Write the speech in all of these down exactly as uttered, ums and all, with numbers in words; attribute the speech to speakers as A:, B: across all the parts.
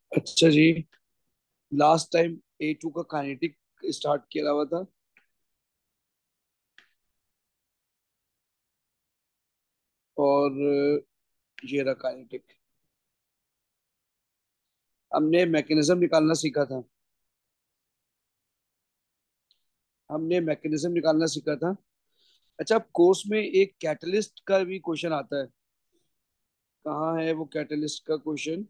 A: अच्छा जी। Last time A two का काइनेटिक स्टार्ट किया हुआ था। और ये रहा काइनेटिक। हमने मैकेनिज्म निकालना सीखा था। हमने मैकेनिज्म निकालना सीखा था। अच्छा, कोर्स में एक कैटलिस्ट का भी क्वेश्चन आता है। कहाँ है वो कैटलिस्ट का क्वेश्चन?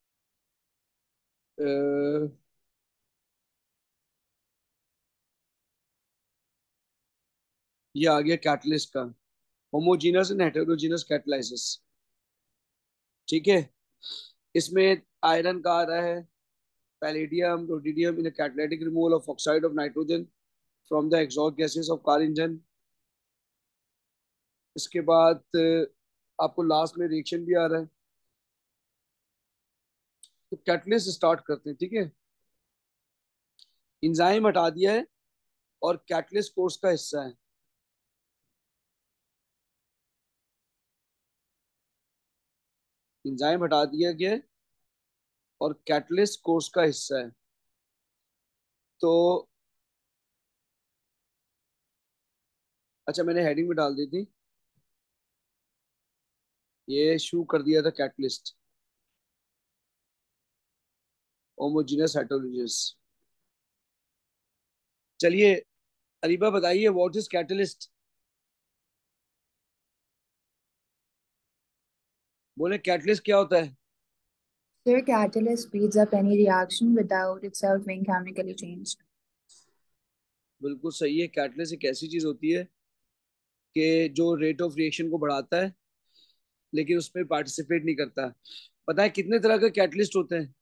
A: ये आ गया कैटलिस्ट का। Homogeneous and heterogeneous catalysis. ठीक है। इसमें आयरन का आ रहा है। Palladium rhodium in catalytic removal of oxide of nitrogen from the exhaust gases of car engine. इसके बाद अ, आपको लास्ट में रिएक्शन भी आ रहा है। तो कैटलिस्ट स्टार्ट करते हैं, ठीक है। इंजाइम हटा दिया है और कैटलिस्ट कोर्स का हिस्सा है। इंजाइम हटा दिया गया है और कैटलिस्ट कोर्स का हिस्सा है। तो अच्छा, मैंने हेडिंग में डाल दी थी। ये शुरू कर दिया था कैटलिस्ट। Homogeneous heterogeneous. चलिए, अरीबा बताइए, व्हाट इज कैटलिस्ट? बोले कैटलिस्ट क्या होता है?
B: Their catalyst speeds up any reaction without itself being chemically changed.
A: बिल्कुल सही है। कैटलिस्ट एक ऐसी चीज होती है कि जो रेट ऑफ रिएक्शन को बढ़ाता है, लेकिन उसमें पार्टिसिपेट नहीं करता। पता है कितने तरह के कैटलिस्ट होते हैं?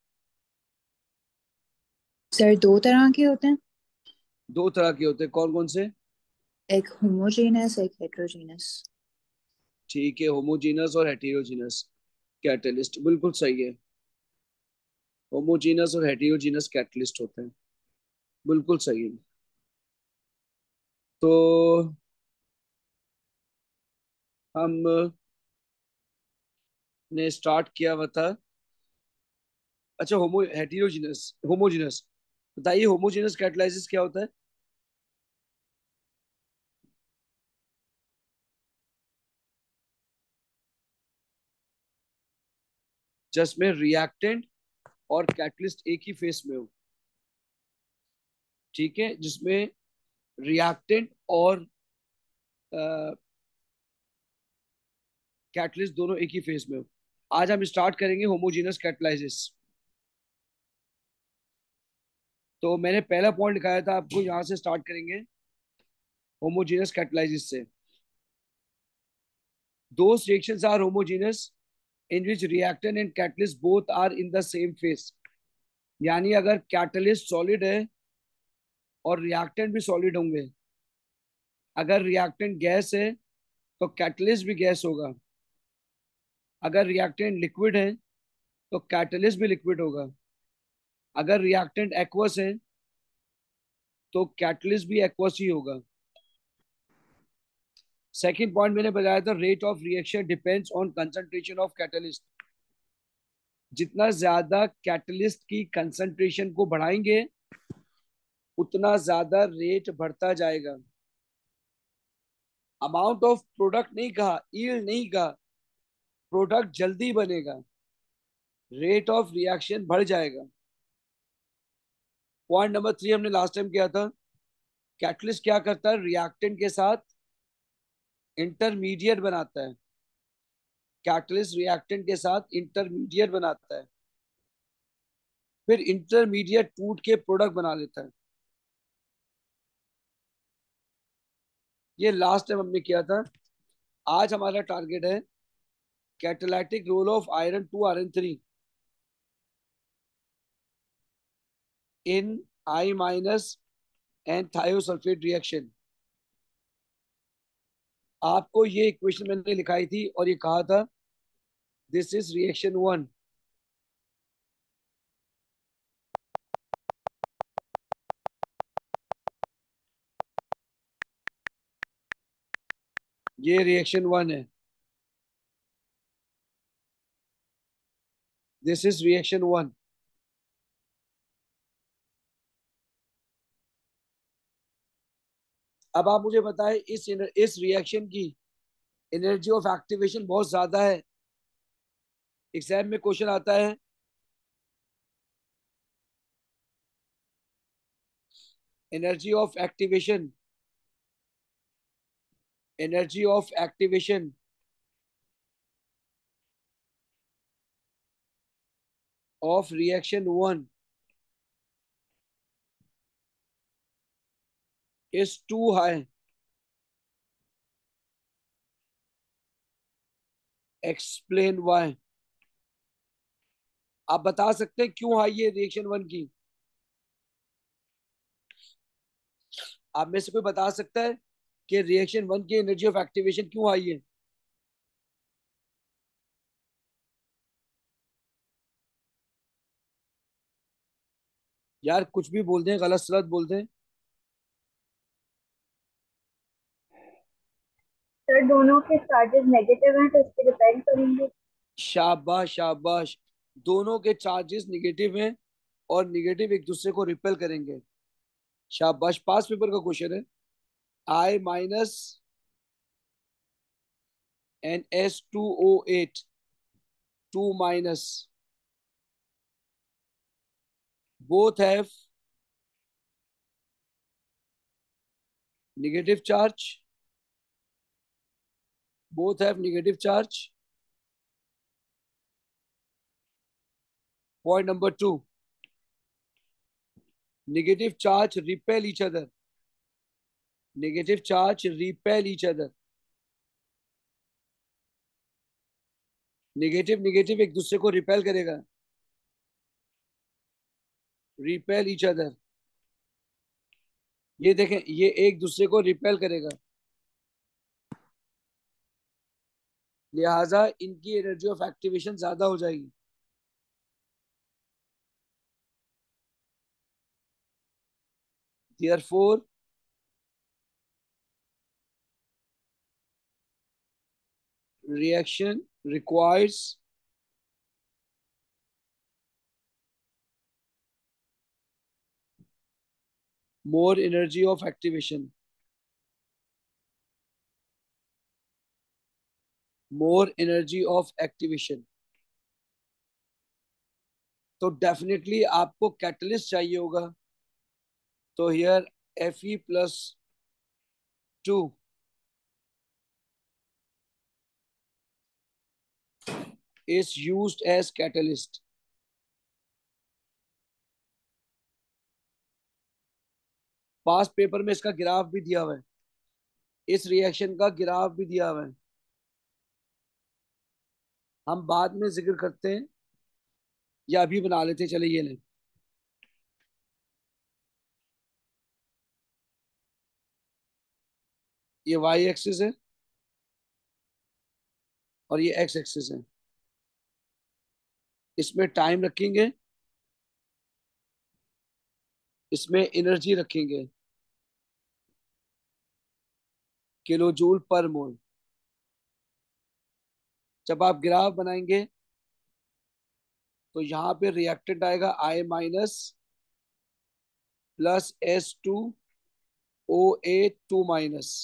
B: सर दो तरह के होते हैं।
A: दो तरह के होते हैं। कौन कौन से?
B: एक होमोजेनस एक हेट्रोजेनस।
A: ठीक है, होमोजीनस और हेटेरोजीनस कैटलिस्ट, बिल्कुल सही है। होमोजीनस और हेटेरोजीनस कैटलिस्ट होते हैं, बिल्कुल सही है। तो हम ने स्टार्ट किया हुआ था। अच्छा, होमो हेटेरोजीनस होमोजीनस। बताइए, होमोजीनस कैटलाइसिस क्या होता है? जिसमें रिएक्टेंट और कैटलिस्ट एक ही फेस में हो। ठीक है, जिसमें रिएक्टेंट और कैटलिस्ट दोनों एक ही फेज में हो। आज हम स्टार्ट करेंगे होमोजीनस कैटलाइसिस। तो मैंने पहला पॉइंट लिखाया था आपको, यहां से स्टार्ट करेंगे होमोजीनस कैटलाइसिस से। Those reactions are homogeneous in which reactant and catalyst both are in the same phase। यानी अगर कैटलिस्ट सॉलिड है और रिएक्टेंट भी सॉलिड होंगे। अगर रिएक्टेंट गैस है तो कैटलिस्ट भी गैस होगा। अगर रिएक्टेंट लिक्विड है तो कैटलिस्ट भी लिक्विड होगा। अगर रिएक्टेंट एक्वस है तो कैटलिस्ट भी एक्वस ही होगा। सेकंड पॉइंट मैंने बताया था, rate of reaction depends on concentration of catalyst. जितना ज्यादा कैटलिस्ट की कंसंट्रेशन को बढ़ाएंगे, उतना ज्यादा रेट बढ़ता जाएगा। अमाउंट ऑफ प्रोडक्ट नहीं कहा, यील्ड नहीं कहा, प्रोडक्ट जल्दी बनेगा, रेट ऑफ रिएक्शन बढ़ जाएगा। पॉइंट नंबर थ्री हमने लास्ट टाइम किया था। कैटलिस्ट क्या करता है? रिएक्टेंट के साथ इंटरमीडिएट बनाता है। कैटलिस्ट रिएक्टेंट के साथ इंटरमीडिएट बनाता है, फिर इंटरमीडिएट टूट के प्रोडक्ट बना लेता है। ये लास्ट टाइम हमने किया था। आज हमारा टारगेट है catalytic role of iron two iron three in I minus and thiosulphate reaction. आपको ये इक्वेशन मैंने लिखाई थी और ये कहा था, दिस इज रिएक्शन वन। ये रिएक्शन वन है। This is reaction one. अब आप मुझे बताएं, इस इस रिएक्शन की एनर्जी ऑफ एक्टिवेशन बहुत ज्यादा है। एग्जाम में क्वेश्चन आता है, energy of activation, energy of activation of reaction one is too high, explain why. आप बता सकते हैं क्यों हाई है रिएक्शन वन की? आप में से कोई बता सकता है कि रिएक्शन वन की एनर्जी ऑफ एक्टिवेशन क्यों हाई है? यार कुछ भी बोल दें, गलत सलत बोल दें।
C: सर दोनों के चार्जेस नेगेटिव हैं तो इस पे डिपेंड करेंगे।
A: शाबाश शाबाश, दोनों के चार्जेस निगेटिव हैं और निगेटिव एक दूसरे को रिपेल करेंगे। शाबाश, पास पेपर का क्वेश्चन है। I minus and S two O eight, two minus, both have negative charge, both have negative charge. Point number two, negative charge repel each other, negative charge repel each other. Negative negative एक दूसरे को repel करेगा, repel each other. ये देखें, ये एक दूसरे को रिपेल करेगा, लिहाजा इनकी एनर्जी ऑफ एक्टिवेशन ज्यादा हो जाएगी। Therefore, reaction requires more energy of activation, more energy of activation। तो डेफिनेटली आपको कैटलिस्ट चाहिए होगा। तो here F E plus two is used as catalyst। पास पेपर में इसका ग्राफ भी दिया हुआ है, इस रिएक्शन का ग्राफ भी दिया हुआ है, हम बाद में जिक्र करते हैं या अभी बना लेते हैं। चले ये लें, ये वाई एक्सिस है और ये एक्स एक्सिस है। इसमें टाइम रखेंगे, इसमें एनर्जी रखेंगे, किलो जूल पर मोल। जब आप ग्राफ बनाएंगे तो यहाँ पे रिएक्टेंट आएगा I minus plus S two O eight two minus,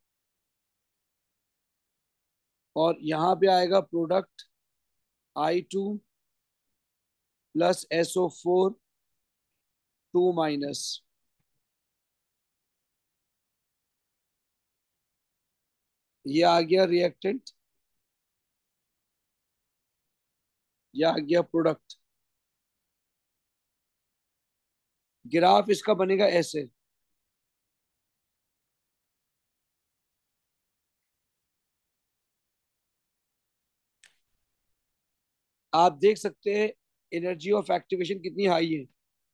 A: और यहाँ पे आएगा product I two plus S O four two minus. ये आ गया रिएक्टेंट, ये आ गया प्रोडक्ट। ग्राफ इसका बनेगा ऐसे, आप देख सकते हैं एनर्जी ऑफ एक्टिवेशन कितनी हाई है।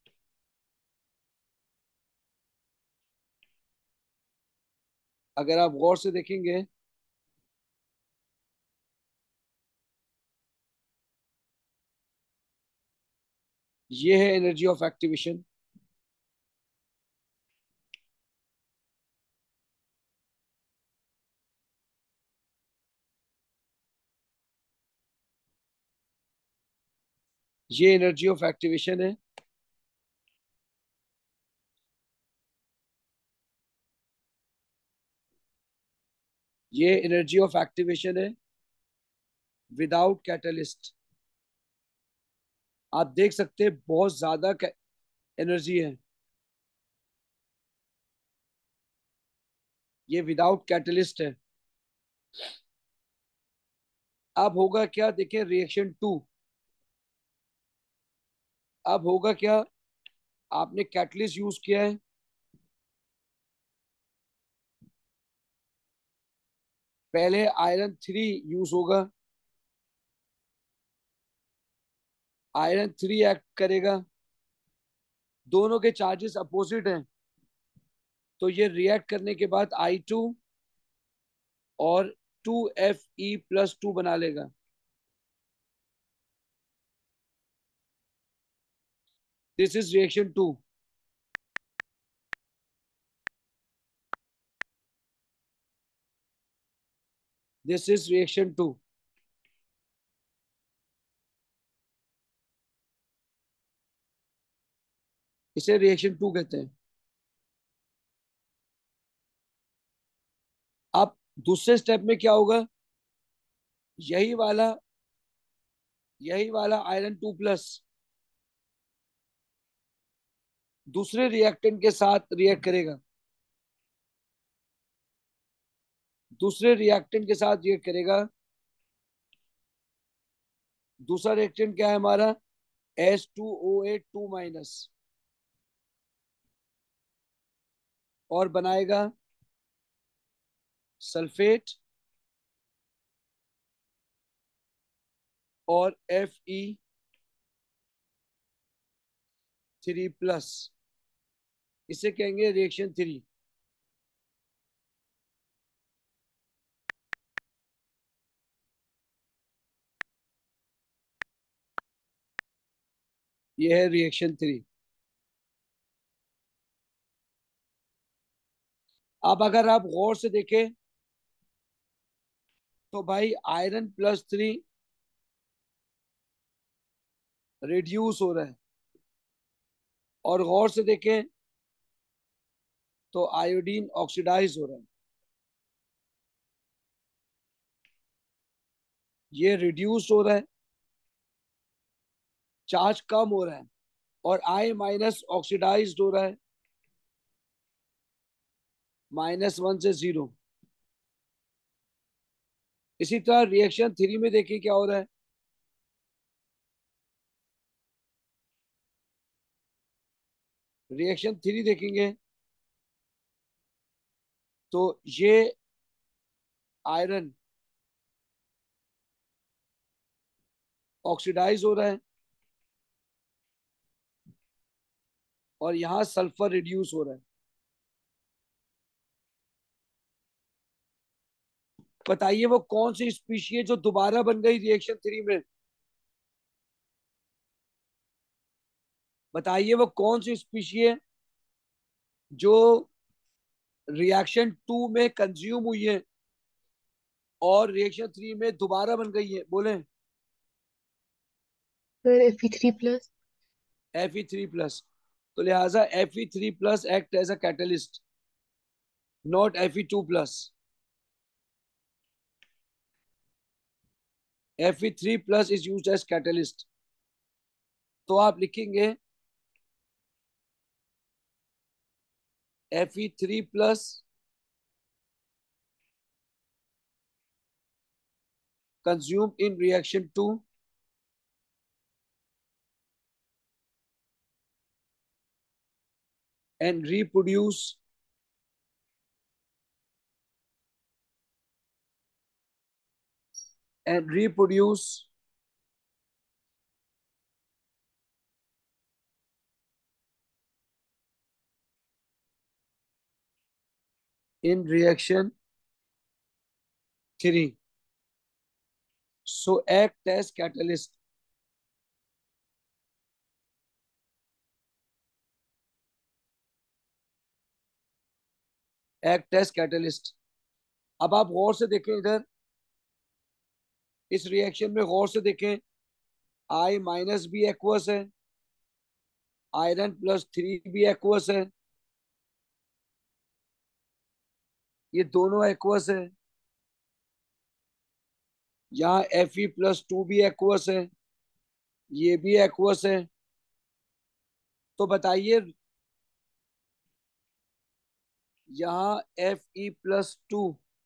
A: अगर आप गौर से देखेंगे, ये है एनर्जी ऑफ एक्टिवेशन। ये एनर्जी ऑफ एक्टिवेशन है। ये एनर्जी ऑफ एक्टिवेशन है विदाउट कैटलिस्ट। आप देख सकते हैं बहुत ज्यादा एनर्जी है। ये विदाउट कैटलिस्ट है। अब होगा क्या, देखिए रिएक्शन टू। अब होगा क्या, आपने कैटलिस्ट यूज किया है, पहले आयरन थ्री यूज होगा, आयरन थ्री एक्ट करेगा, दोनों के चार्जेस अपोजिट हैं, तो ये रिएक्ट करने के बाद आई टू और two F E plus two बना लेगा। This is reaction two. This is reaction two. इसे रिएक्शन टू कहते हैं। अब दूसरे स्टेप में क्या होगा, यही वाला यही वाला आयरन टू प्लस दूसरे रिएक्टेंट के साथ रिएक्ट करेगा, दूसरे रिएक्टेंट के साथ रिएक्ट करेगा। दूसरा रिएक्टेंट क्या है हमारा, S two O eight two minus, और बनाएगा सल्फेट और एफ ई थ्री प्लस। इसे कहेंगे रिएक्शन थ्री। ये है रिएक्शन थ्री। अब अगर आप गौर से देखें तो भाई आयरन प्लस थ्री रिड्यूस हो रहा है, और गौर से देखें तो आयोडीन ऑक्सीडाइज हो रहा है। ये रिड्यूस हो रहा है, चार्ज कम हो रहा है, और आई माइनस ऑक्सीडाइज हो रहा है माइनस वन से जीरो। इसी तरह रिएक्शन थ्री में देखिए क्या हो रहा है। रिएक्शन थ्री देखेंगे तो ये आयरन ऑक्सीडाइज हो रहा है, और यहां सल्फर रिड्यूस हो रहा है। बताइए वो कौन सी स्पीशी है जो दोबारा बन गई रिएक्शन थ्री में। बताइए वो कौन सी स्पीशी है जो रिएक्शन टू में कंज्यूम हुई है और रिएक्शन थ्री में दोबारा बन गई है, बोले।
D: Sir F E three plus.
A: F E three plus. तो लिहाजा F E three plus act as a catalyst, not F E two plus. F E three plus is use as catalyst. तो आप लिखेंगे F E three plus consumed in reaction to and reproduce and reproduce in reaction three. So act as catalyst. Act as catalyst. अब आप गौर से देखें इधर, इस रिएक्शन में गौर से देखें, आई माइनस भी एक्वस है, आयरन प्लस थ्री भी एक्वस है, ये दोनों एक्वस है, यहाँ एफ ई प्लस टू भी एक्वस है, ये भी एक्वस है। तो बताइए, यहाँ एफ ई प्लस टू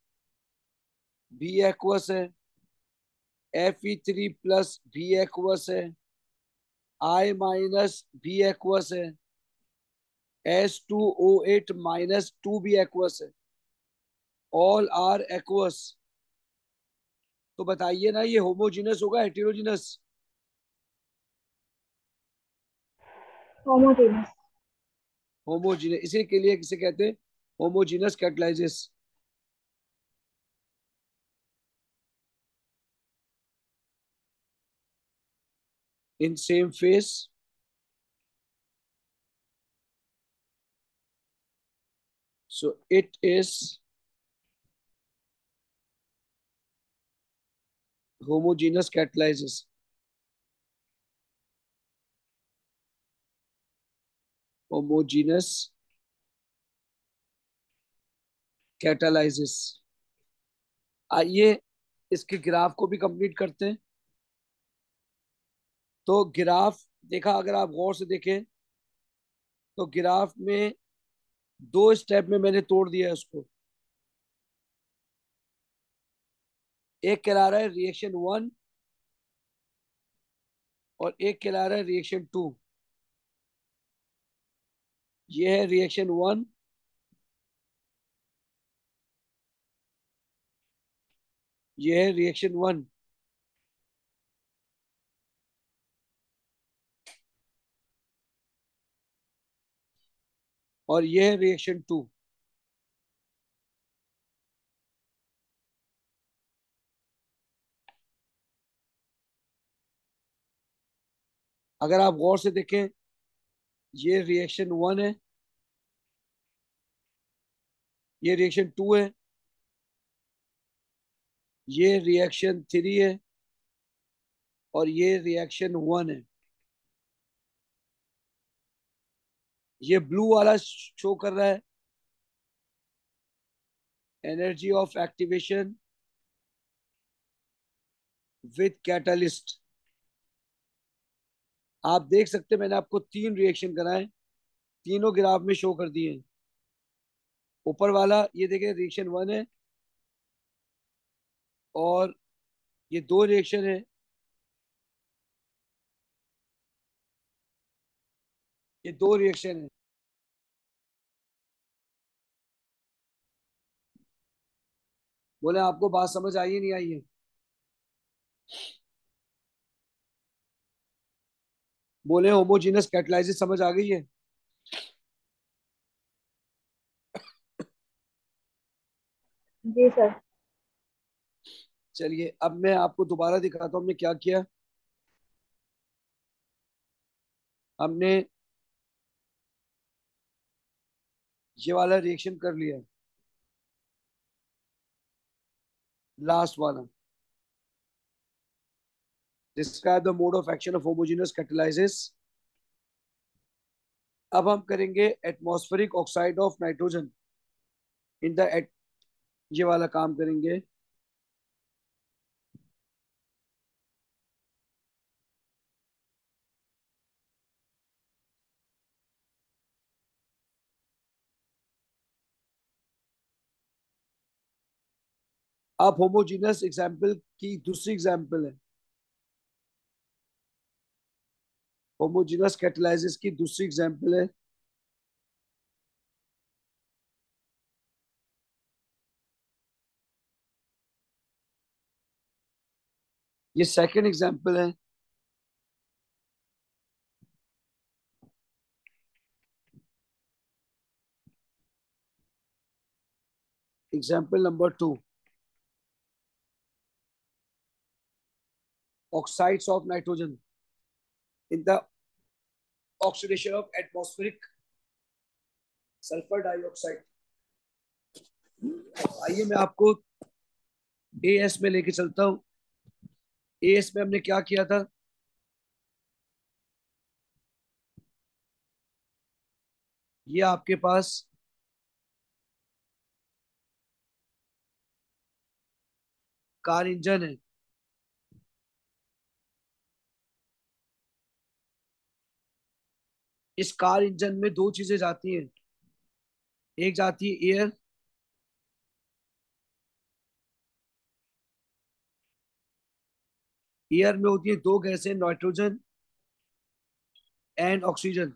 A: भी एक्वस है, एफ ई थ्री प्लस भी एक्वस है, आई माइनस भी एक्वस है, S two O eight minus two भी एक्वस है। All are aqueous. तो बताइए ना, ये होमोजीनस होगा हेटेरोजीनस?
C: Homogeneous.
A: होमोजीनस, इसी के लिए किसे कहते हैं? Homogeneous catalysis. In same phase, so it is homogeneous catalysis. Homogeneous catalysis। आइए इसके ग्राफ को भी कंप्लीट करते हैं। तो ग्राफ देखा, अगर आप गौर से देखें तो ग्राफ में दो स्टेप में मैंने तोड़ दिया है उसको। एक कहला रहा है रिएक्शन वन, और एक कहला रहा है रिएक्शन टू। ये है रिएक्शन वन, ये है रिएक्शन वन, और ये है रिएक्शन टू। अगर आप गौर से देखें, ये रिएक्शन वन है, ये रिएक्शन टू है, ये रिएक्शन थ्री है, और ये रिएक्शन वन है। ये ब्लू वाला शो कर रहा है energy of activation with catalyst. आप देख सकते हैं मैंने आपको तीन रिएक्शन कराए, तीनों ग्राफ में शो कर दिए हैं। ऊपर वाला ये देखें रिएक्शन वन है, और ये दो रिएक्शन है, ये दो रिएक्शन है। बोले आपको बात समझ आई है नहीं आई है? बोले होमोजीनस कैटलाइसिस समझ आ गई है?
C: जी सर।
A: चलिए अब मैं आपको दोबारा दिखाता हूँ हमने क्या किया। हमने ये वाला रिएक्शन कर लिया, लास्ट वाला। Describe the mode of action of homogeneous catalysis. अब हम करेंगे atmospheric oxide of nitrogen in the, ये वाला काम करेंगे। अब होमोजीनस एग्जाम्पल की दूसरी एग्जाम्पल है, होमोजीनस कैटलाइसिस की दूसरी एग्जाम्पल है। ये सेकंड एग्जाम्पल है। Example number two, oxides of nitrogen in the oxidation of atmospheric sulphur dioxide. आइए मैं आपको ए एस में लेके चलता हूँ। ए एस में हमने क्या किया था? ये आपके पास कार इंजन है, इस कार इंजन में दो चीजें जाती हैं। एक जाती है एयर, एयर में होती है दो गैसें, nitrogen and oxygen.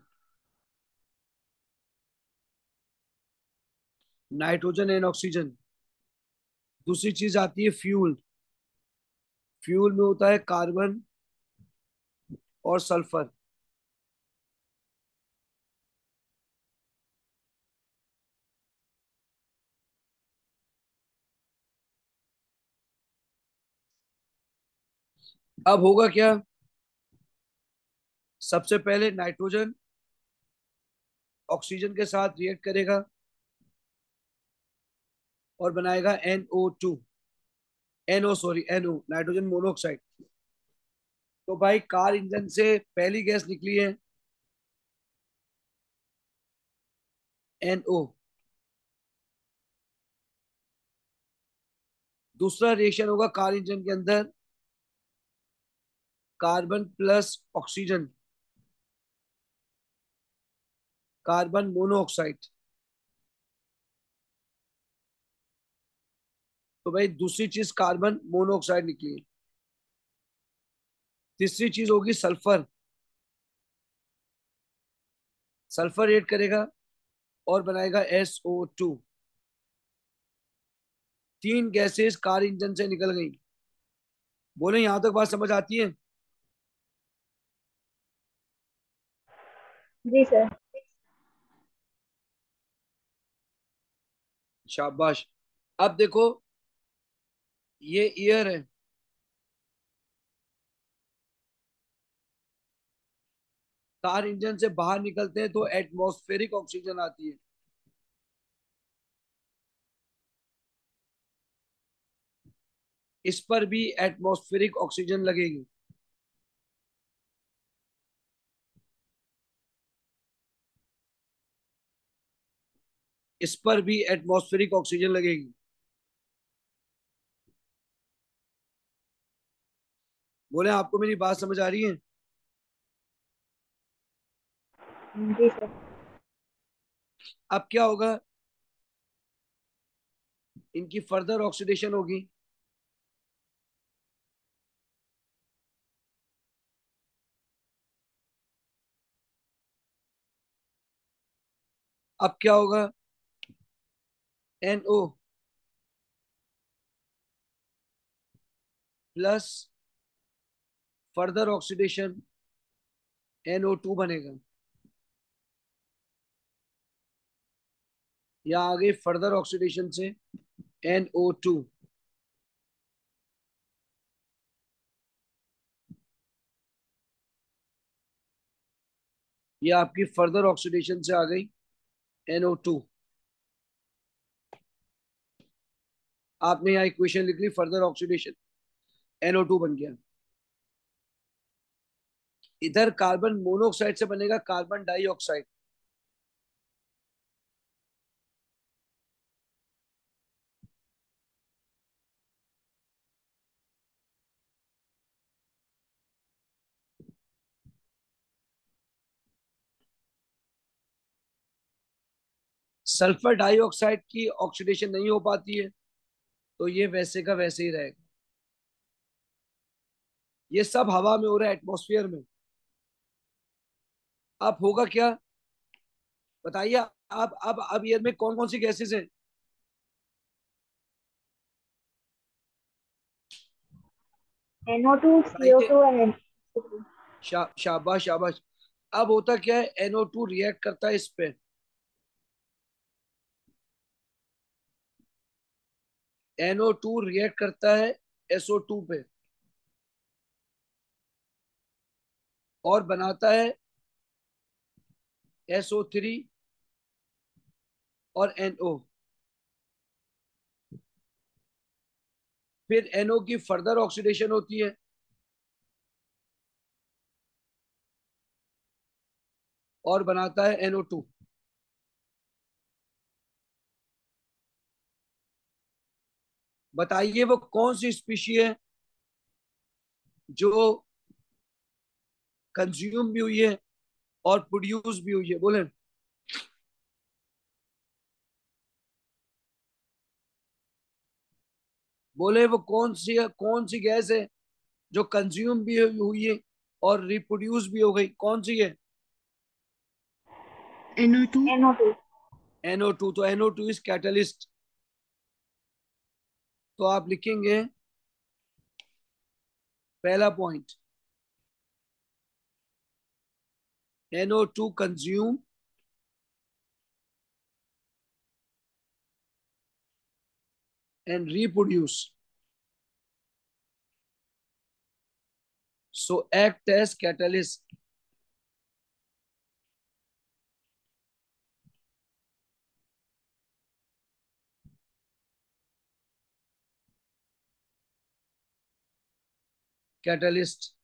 A: Nitrogen and oxygen. दूसरी चीज आती है फ्यूल। फ्यूल में होता है कार्बन और सल्फर। अब होगा क्या, सबसे पहले नाइट्रोजन ऑक्सीजन के साथ रिएक्ट करेगा और बनाएगा N O two, NO sorry NO, nitrogen monoxide. तो भाई कार इंजन से पहली गैस निकली है एनओ। दूसरा रिएक्शन होगा कार इंजन के अंदर, carbon plus oxygen, carbon monoxide. तो भाई दूसरी चीज कार्बन मोनोऑक्साइड निकली। तीसरी चीज होगी सल्फर। सल्फर रिएक्ट करेगा और बनाएगा एस ओ टू। तीन गैसेस कार इंजन से निकल गई। बोले यहां तक बात समझ आती है?
C: जी सर।
A: शाबाश। अब देखो, ये एयर है, कार इंजन से बाहर निकलते हैं तो एटमॉस्फेरिक ऑक्सीजन आती है। इस पर भी एटमॉस्फेरिक ऑक्सीजन लगेगी। इस पर भी एटमॉस्फेरिक ऑक्सीजन लगेगी। बोले आपको मेरी बात समझ आ रही है?
C: जी सर।
A: अब क्या होगा, इनकी फर्दर ऑक्सीडेशन होगी। अब क्या होगा, NO plus further oxidation NO two बनेगा। या आगे फर्दर ऑक्सीडेशन से एनओ टू। ये आपकी फर्दर ऑक्सीडेशन से आ गई एनओ टू। आपने यहाँ इक्वेशन लिख ली, फर्दर ऑक्सीडेशन एनओ टू बन गया। इधर कार्बन मोनोऑक्साइड से बनेगा कार्बन डाइऑक्साइड। सल्फर डाइऑक्साइड की ऑक्सीडेशन नहीं हो पाती है, तो ये वैसे का वैसे ही रहेगा। ये सब हवा में हो रहा है, एटमॉस्फेयर में। अब होगा क्या, बताइए। अब अब अब ईयर में कौन कौन सी गैसेस हैं?
C: N O two, C O
A: बताइए।
C: Two and N O two.
A: शा, शाबाश शाबाश। अब होता क्या है, एनओ टू रिएक्ट करता है इस पे, एनओ टू रिएक्ट करता है एसओ टू पे और बनाता है एसओ थ्री और एनओ। फिर एनओ की फर्दर ऑक्सीडेशन होती है और बनाता है एनओ टू। बताइए वो कौन सी स्पीशी है जो कंज्यूम भी हुई है और प्रोड्यूस भी हुई है, बोले। बोले वो कौन सी है, कौन सी गैस है जो कंज्यूम भी हुई है और रिप्रोड्यूस भी हो गई, कौन सी है?
B: N O two.
C: N O two.
A: N O two. तो N O two is catalyst. तो आप लिखेंगे पहला पॉइंट, N O two consume and reproduce, so act as catalyst. Catalyst.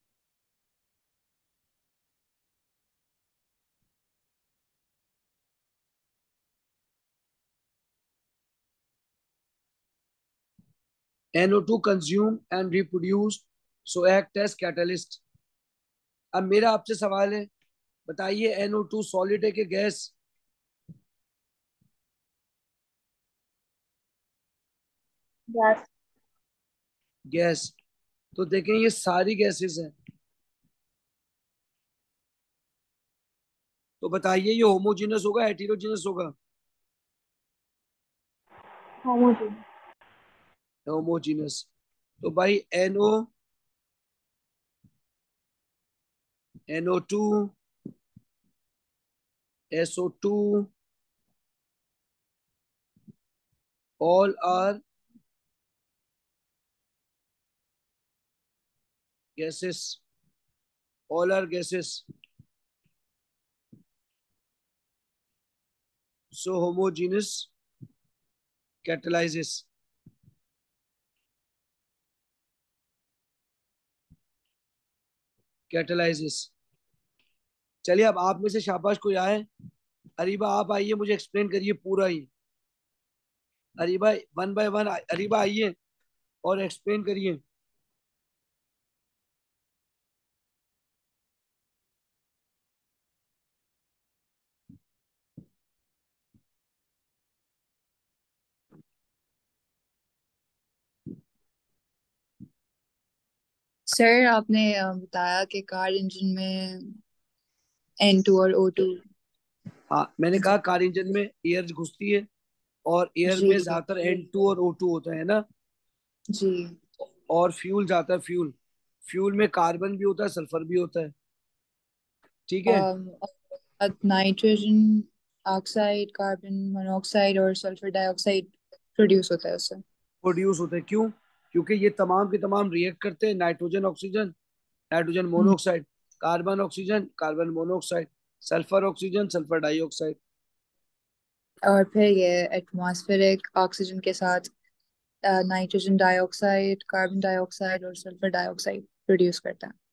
A: N O two consume and reproduce, so act as catalyst. अब मेरा आपसे सवाल है, बताइए एन ओ टू सॉलिड है कि गैस?
C: Gas.
A: गैस। तो देखें ये सारी गैसेस हैं, तो बताइए ये होमोजीनस होगा हेटेरोजीनस होगा?
C: Homogeneous.
A: होमोजीनस। तो भाई NO, N O two, S O two, all are gases, all are gases, so homogeneous catalysis. catalysis। चलिए अब आप में से शाबाश कोई आए। अरीबा आप आइए, मुझे एक्सप्लेन करिए पूरा ही। Areeba one by one, Areeba आइए और एक्सप्लेन करिए।
B: सर आपने अ, बताया कि कार इंजन में N टू और O टू।
A: हाँ, मैंने
B: जी
A: कहा कार इंजन में एयर घुसती है और एयर
B: जी
A: में ज्यादातर एन टू और ओ टू होता है ना।
B: जी।
A: और फ्यूल जाता है, फ्यूल, फ्यूल में कार्बन भी होता है, सल्फर भी होता है। ठीक है।
B: नाइट्रोजन ऑक्साइड, कार्बन मोनोऑक्साइड और सल्फर डाइऑक्साइड प्रोड्यूस होता है उससे।
A: प्रोड्यूस होते हैं, क्यों? क्योंकि ये तमाम के तमाम रिएक्ट करते हैं, nitrogen oxygen, nitrogen
B: hmm.
A: Monoxide, carbon oxygen, carbon monoxide, sulphur oxygen, sulphur dioxide.
B: और फिर ये एटमॉस्फेरिक ऑक्सीजन के साथ नाइट्रोजन डाइऑक्साइड, कार्बन डाइऑक्साइड और सल्फर डाइऑक्साइड प्रोड्यूस करता है।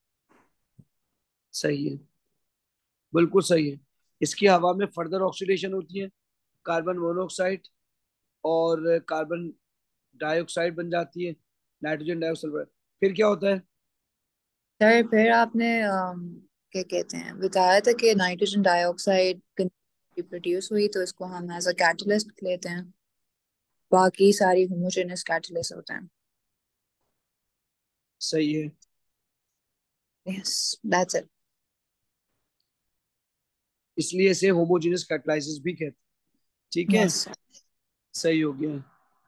A: सही है, बिल्कुल सही है। इसकी हवा में फर्दर ऑक्सीडेशन होती है, कार्बन मोनोऑक्साइड और कार्बन डाइऑक्साइड बन जाती है, नाइट्रोजन डाइऑक्साइड। फिर क्या होता है?
B: सर फिर आपने अम, क्या कहते हैं बताया था कि नाइट्रोजन डाइऑक्साइड प्रोड्यूस हुई तो इसको हम एज अ कैटलिस्ट लेते हैं। बाकी सारी होमोजेनस कैटलिस्ट होते हैं।
A: सही है।
B: Yes that's it.
A: इसलिए इसे होमोजेनियस कैटलाइसिस भी कहते हैं। ठीक है,
B: यस सर।
A: सही हो गया।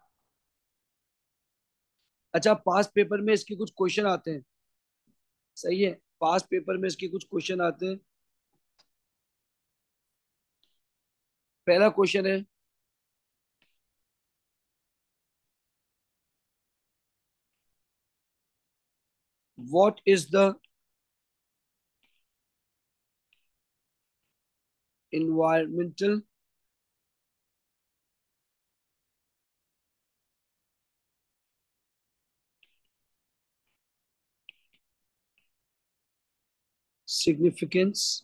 A: अच्छा, पास पेपर में इसके कुछ क्वेश्चन आते हैं। सही है, पास पेपर में इसके कुछ क्वेश्चन आते हैं। पहला क्वेश्चन है, what is the environmental significance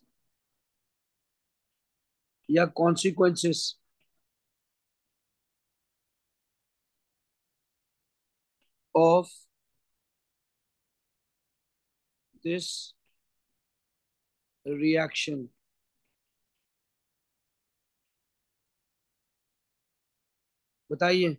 A: या consequences of this रिएक्शन। बताइए।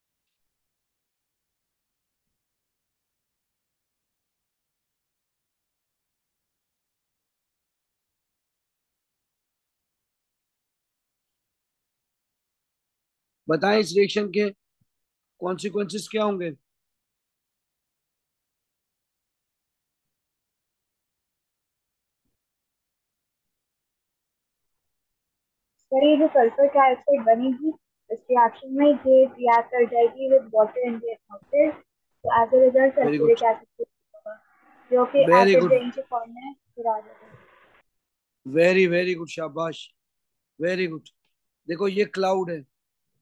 A: बताएं इस रिएक्शन के कॉन्सिक्वेंसेस क्या होंगे।
C: सर ये जो सल्फर ट्राइऑक्साइड बनेगी इस रिएक्शन में ये रिएक्ट कर जाएगी with water in the atmosphere, तो as a result
A: very good,
C: sulphuric acid होगा जो कि
A: वेरी
C: एसिड
A: गुड,
C: रेन के फॉर्म में फिर आ जाएगा।
A: वेरी वेरी गुड, शाबाश, वेरी गुड। देखो ये क्लाउड है,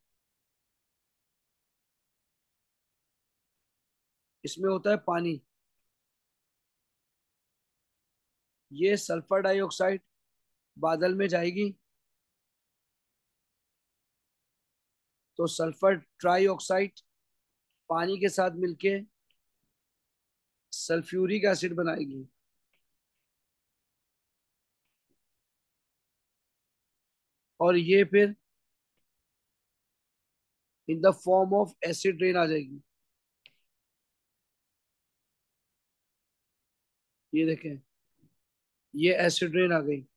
A: इसमें होता है पानी। ये सल्फर डाइऑक्साइड बादल में जाएगी तो सल्फर ट्राइऑक्साइड पानी के साथ मिलके सल्फ्यूरिक एसिड बनाएगी। और ये फिर in the form of acid rain आ जाएगी। ये देखें, ये एसिड रेन आ गई।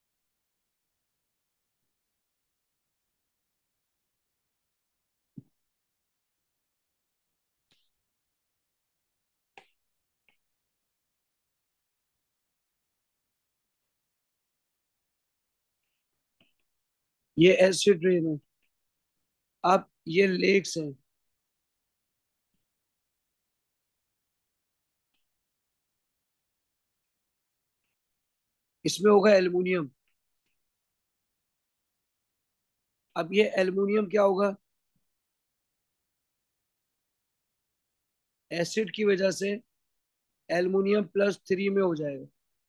A: ये एसिड रेन है। अब ये लेक्स हैं, इसमें होगा एल्युमिनियम। अब ये एल्युमिनियम क्या होगा, एसिड की वजह से एल्युमिनियम प्लस थ्री में हो जाएगा।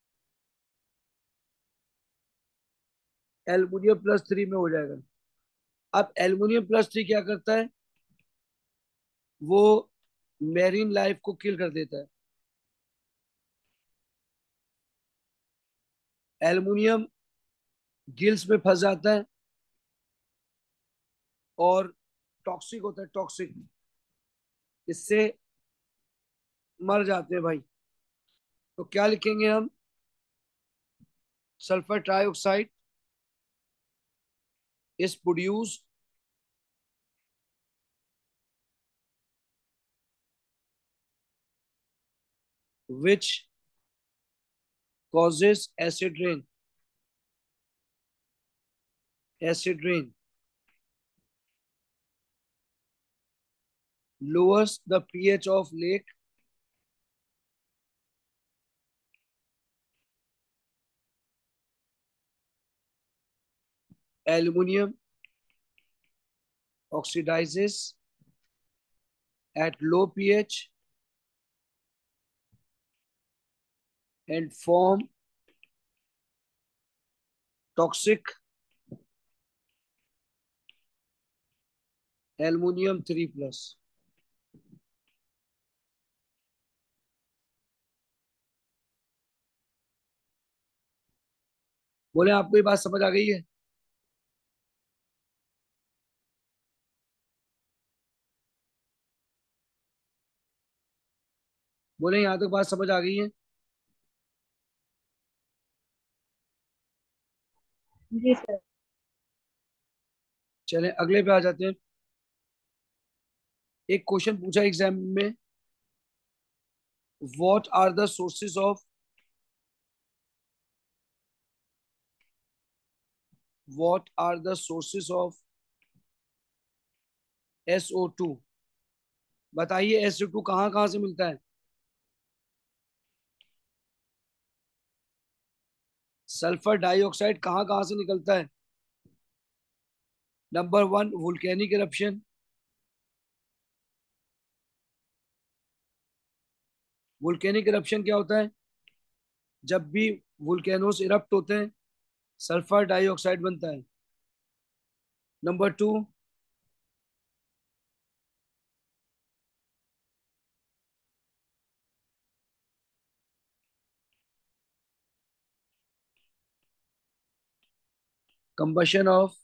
A: एल्युमिनियम प्लस थ्री में हो जाएगा। अब एल्युमिनियम प्लस थ्री क्या करता है, वो मेरीन लाइफ को किल कर देता है। एल्युमिनियम गिल्स में फंस जाता है और टॉक्सिक होता है, टॉक्सिक। इससे मर जाते हैं भाई। तो क्या लिखेंगे हम, sulphur trioxide is produced which causes acid rain. Acid rain lowers the pH of lake. Aluminium oxidizes at low pH and form toxic aluminium three plus. बोले आपको ये बात समझ आ गई है। बोले यहाँ तक बात समझ आ गई है।
C: जी सर।
A: चले अगले पे आ जाते हैं। एक क्वेश्चन पूछा एग्जाम में, what are the sources of what are the sources of S O two. बताइए एस ओ टू कहाँ कहाँ से मिलता है। सल्फर डाइऑक्साइड कहाँ कहाँ से निकलता है। Number one, volcanic eruption. Volcanic eruption क्या होता है, जब भी वुल्केनोस इरप्ट होते हैं सल्फर डाइऑक्साइड बनता है। Number two, combustion of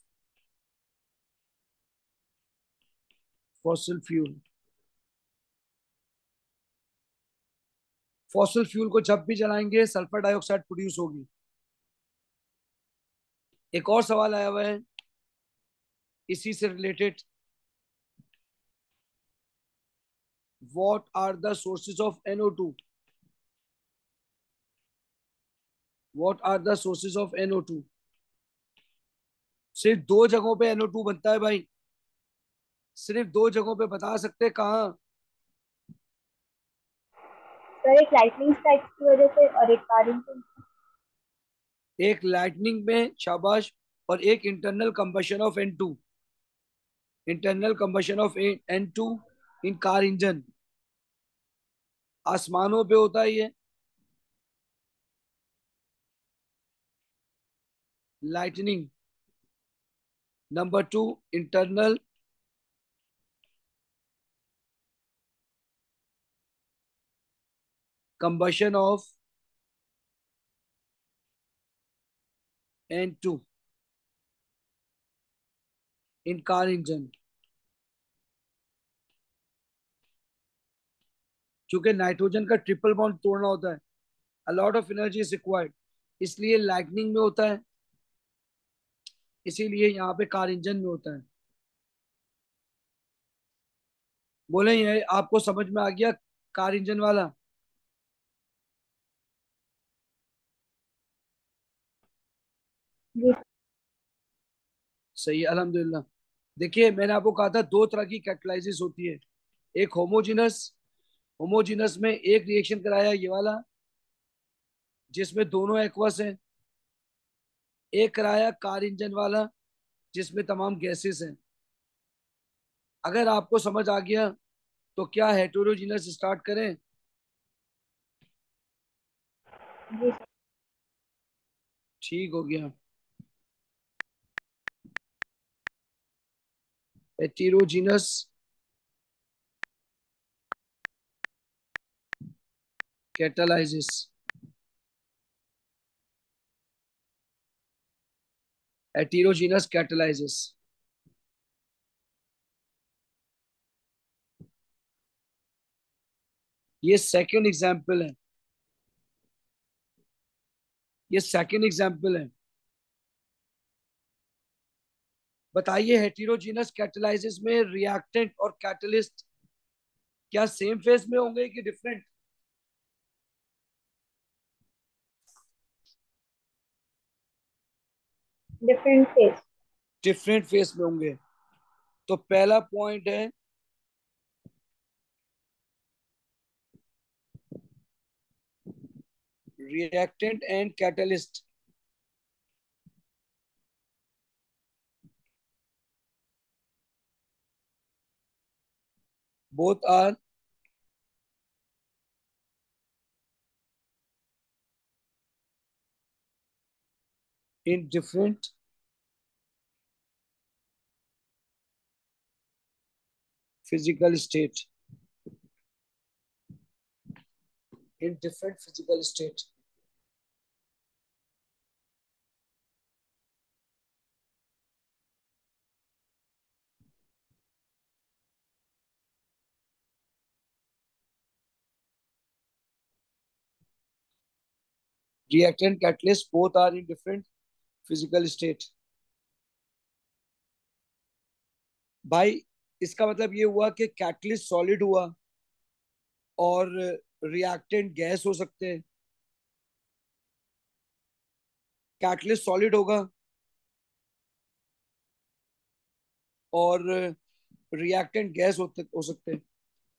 A: fossil fuel। Fossil fuel को जब भी जलाएंगे सल्फर डाइऑक्साइड प्रोड्यूस होगी। एक और सवाल आया हुआ है इसी से related, what are the sources of N O two. What are the sources of N O two. सिर्फ दो जगहों पे एन ओ टू बनता है भाई, सिर्फ दो जगहों पे, बता सकते हैं कहाँ।
C: सर एक लाइटनिंग स्ट्राइक की वजह से और एक कारिंग से।
A: एक लाइटनिंग में, शाबाश, और एक internal combustion of N two. Internal combustion of N two in car engine. आसमानों पे होता है ये lightning. Number two, internal combustion of N two in car engine. क्योंकि नाइट्रोजन का ट्रिपल बॉन्ड तोड़ना होता है, a lot of energy is required, इसलिए लाइटनिंग में होता है, इसीलिए यहाँ पे कार इंजन में होता है। बोले ये आपको समझ में आ गया कार इंजन वाला?
C: जी
A: सही है, अल्हम्दुलिल्लाह। देखिए मैंने आपको कहा था दो तरह की कैटलाइसिस होती है, एक होमोजिनस। होमोजिनस में एक रिएक्शन कराया ये वाला जिसमें दोनों एक्वस हैं, एक कराया कार इंजन वाला जिसमें तमाम गैसेस हैं। अगर आपको समझ आ गया तो क्या हेटेरोजीनस स्टार्ट करें?
C: जी सर।
A: ठीक हो गया। Heterogeneous catalysis. हेटेरोजीनस कैटालाइसिस, ये सेकंड एग्जांपल है, ये सेकंड एग्जांपल है। बताइए हेटेरोजीनस कैटालाइसिस में रिएक्टेंट और कैटलिस्ट क्या सेम फेज में होंगे कि different?
C: Different phase.
A: Different phase में होंगे। तो पहला पॉइंट है reactant and catalyst both are in different physical state, in different physical state। reactant catalyst both are in different physical state। भाई इसका मतलब ये हुआ कि कैटलिस्ट सॉलिड हुआ और रिएक्टेंट गैस हो सकते हैं। कैटलिस्ट सॉलिड होगा और रिएक्टेंट गैस होते हो सकते हैं।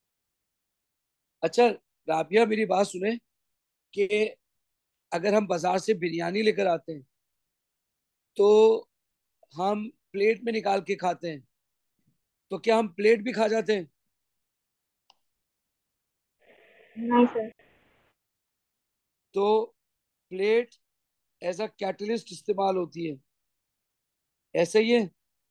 A: अच्छा राबिया मेरी बात सुने, कि अगर हम बाजार से बिरयानी लेकर आते हैं तो हम प्लेट में निकाल के खाते हैं, तो क्या हम प्लेट भी खा जाते हैं?
C: नहीं सर।
A: तो प्लेट एज अ कैटलिस्ट इस्तेमाल होती है, ऐसे ही है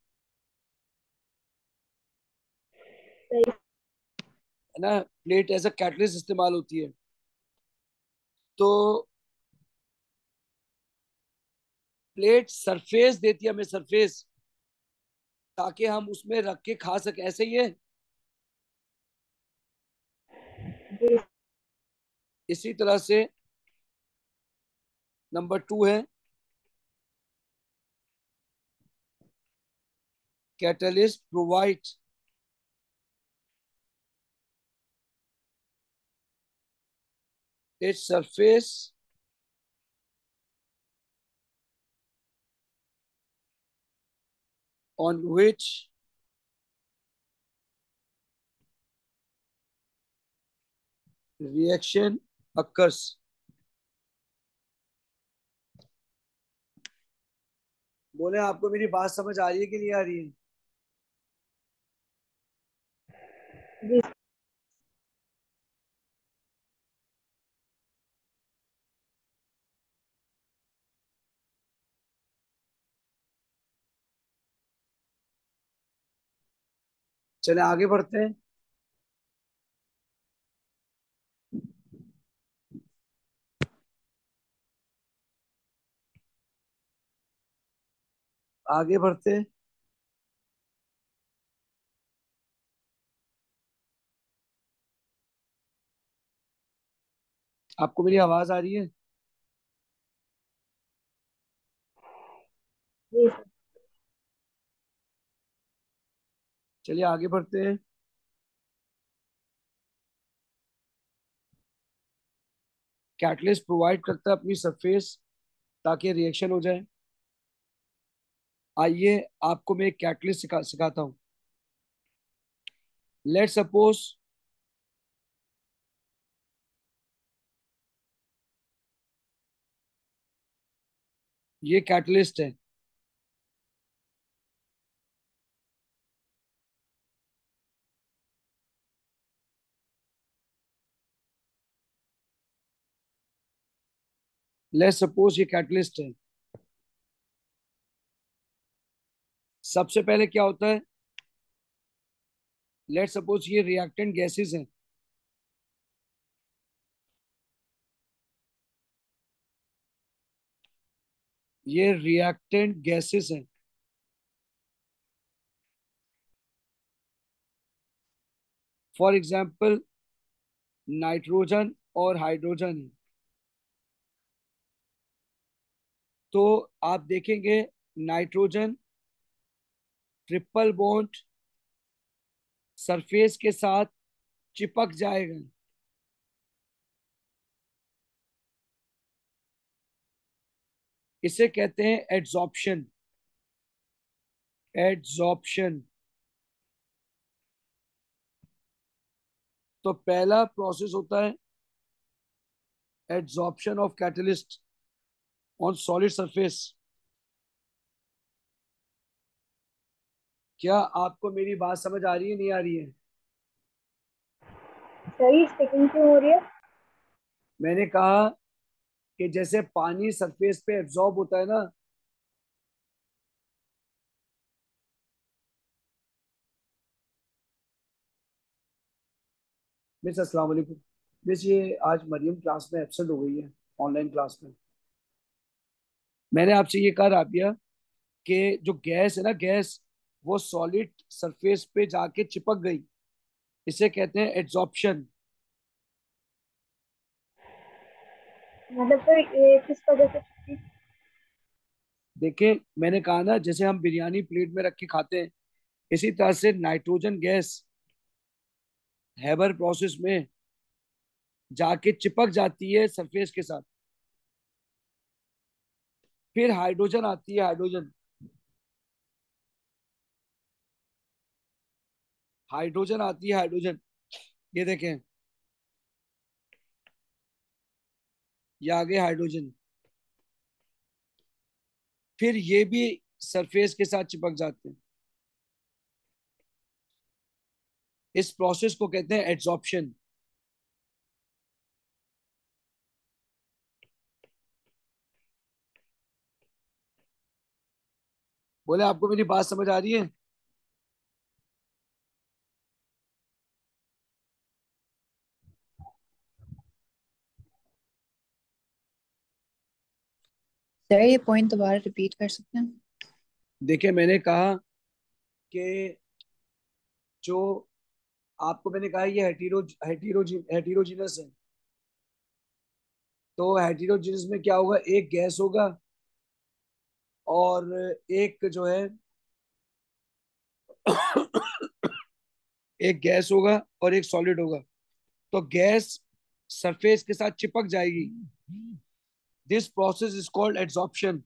C: सही।
A: है ना? प्लेट एज अ कैटलिस्ट इस्तेमाल होती है। तो प्लेट सरफेस देती है हमें, सरफेस, ताकि हम उसमें रख के खा सके, ऐसे ही है।
C: जी
A: इसी तरह से नंबर टू है catalyst provide its surface on which reaction occurs। बोले आपको मेरी बात समझ आ रही है कि नहीं आ रही है?
C: जी
A: चले आगे बढ़ते हैं। आगे बढ़ते हैं। आपको मेरी आवाज आ रही है?
C: जी सर।
A: चलिए आगे बढ़ते हैं। कैटलिस्ट प्रोवाइड करता है अपनी सरफेस ताकि रिएक्शन हो जाए। आइए आपको मैं एक कैटलिस्ट सिखा सिखाता हूँ। लेट सपोज ये कैटलिस्ट है। लेट सपोज ये कैटलिस्ट है। सबसे पहले क्या होता है, लेट सपोज ये रिएक्टेंट गैसेस हैं। ये रिएक्टेंट गैसेस हैं। फॉर एग्जाम्पल नाइट्रोजन और हाइड्रोजन है। तो आप देखेंगे नाइट्रोजन ट्रिपल बॉन्ड सरफेस के साथ चिपक जाएगा। इसे कहते हैं एड्सॉर्प्शन। एड्सॉर्प्शन। तो पहला प्रोसेस होता है adsorption of catalyst on solid surface. क्या आपको मेरी बात समझ आ रही है नहीं आ रही है?
C: सर ये स्टिकिंग क्यों हो रही है?
A: मैंने कहा कि जैसे पानी सरफेस पे एब्जॉर्ब होता है ना, मिस अस्सलाम वालेकुम। मिस ये आज मरियम क्लास में एब्सेंट हो गई है, ऑनलाइन क्लास में। मैंने आपसे ये कहा राबिया कि जो गैस है ना, गैस वो सॉलिड सरफेस पे जाके चिपक गई, इसे कहते हैं एड्सॉर्प्शन।
C: मतलब सर ये किस वजह से छुट्टी?
A: देखिए मैंने कहा ना, जैसे हम बिरयानी प्लेट में रख के खाते हैं, इसी तरह से नाइट्रोजन गैस हैबर प्रोसेस में जाके चिपक जाती है सरफेस के साथ। फिर हाइड्रोजन आती है, हाइड्रोजन। हाइड्रोजन आती है, हाइड्रोजन। ये देखें, ये आगे हाइड्रोजन। फिर ये भी सरफेस के साथ चिपक जाते हैं। इस प्रोसेस को कहते हैं एड्सॉर्प्शन। बोले आपको मेरी बात समझ आ रही है?
B: सर ये पॉइंट दोबारा रिपीट कर सकते हैं?
A: देखिए, मैंने कहा कि जो आपको मैंने कहा ये हेटेरो हेटेरोजी हेटेरोजीनस है। तो हेटेरोजीनस में क्या होगा, एक गैस होगा और एक जो है एक गैस होगा और एक सॉलिड होगा। तो गैस सरफेस के साथ चिपक जाएगी। This process is called adsorption.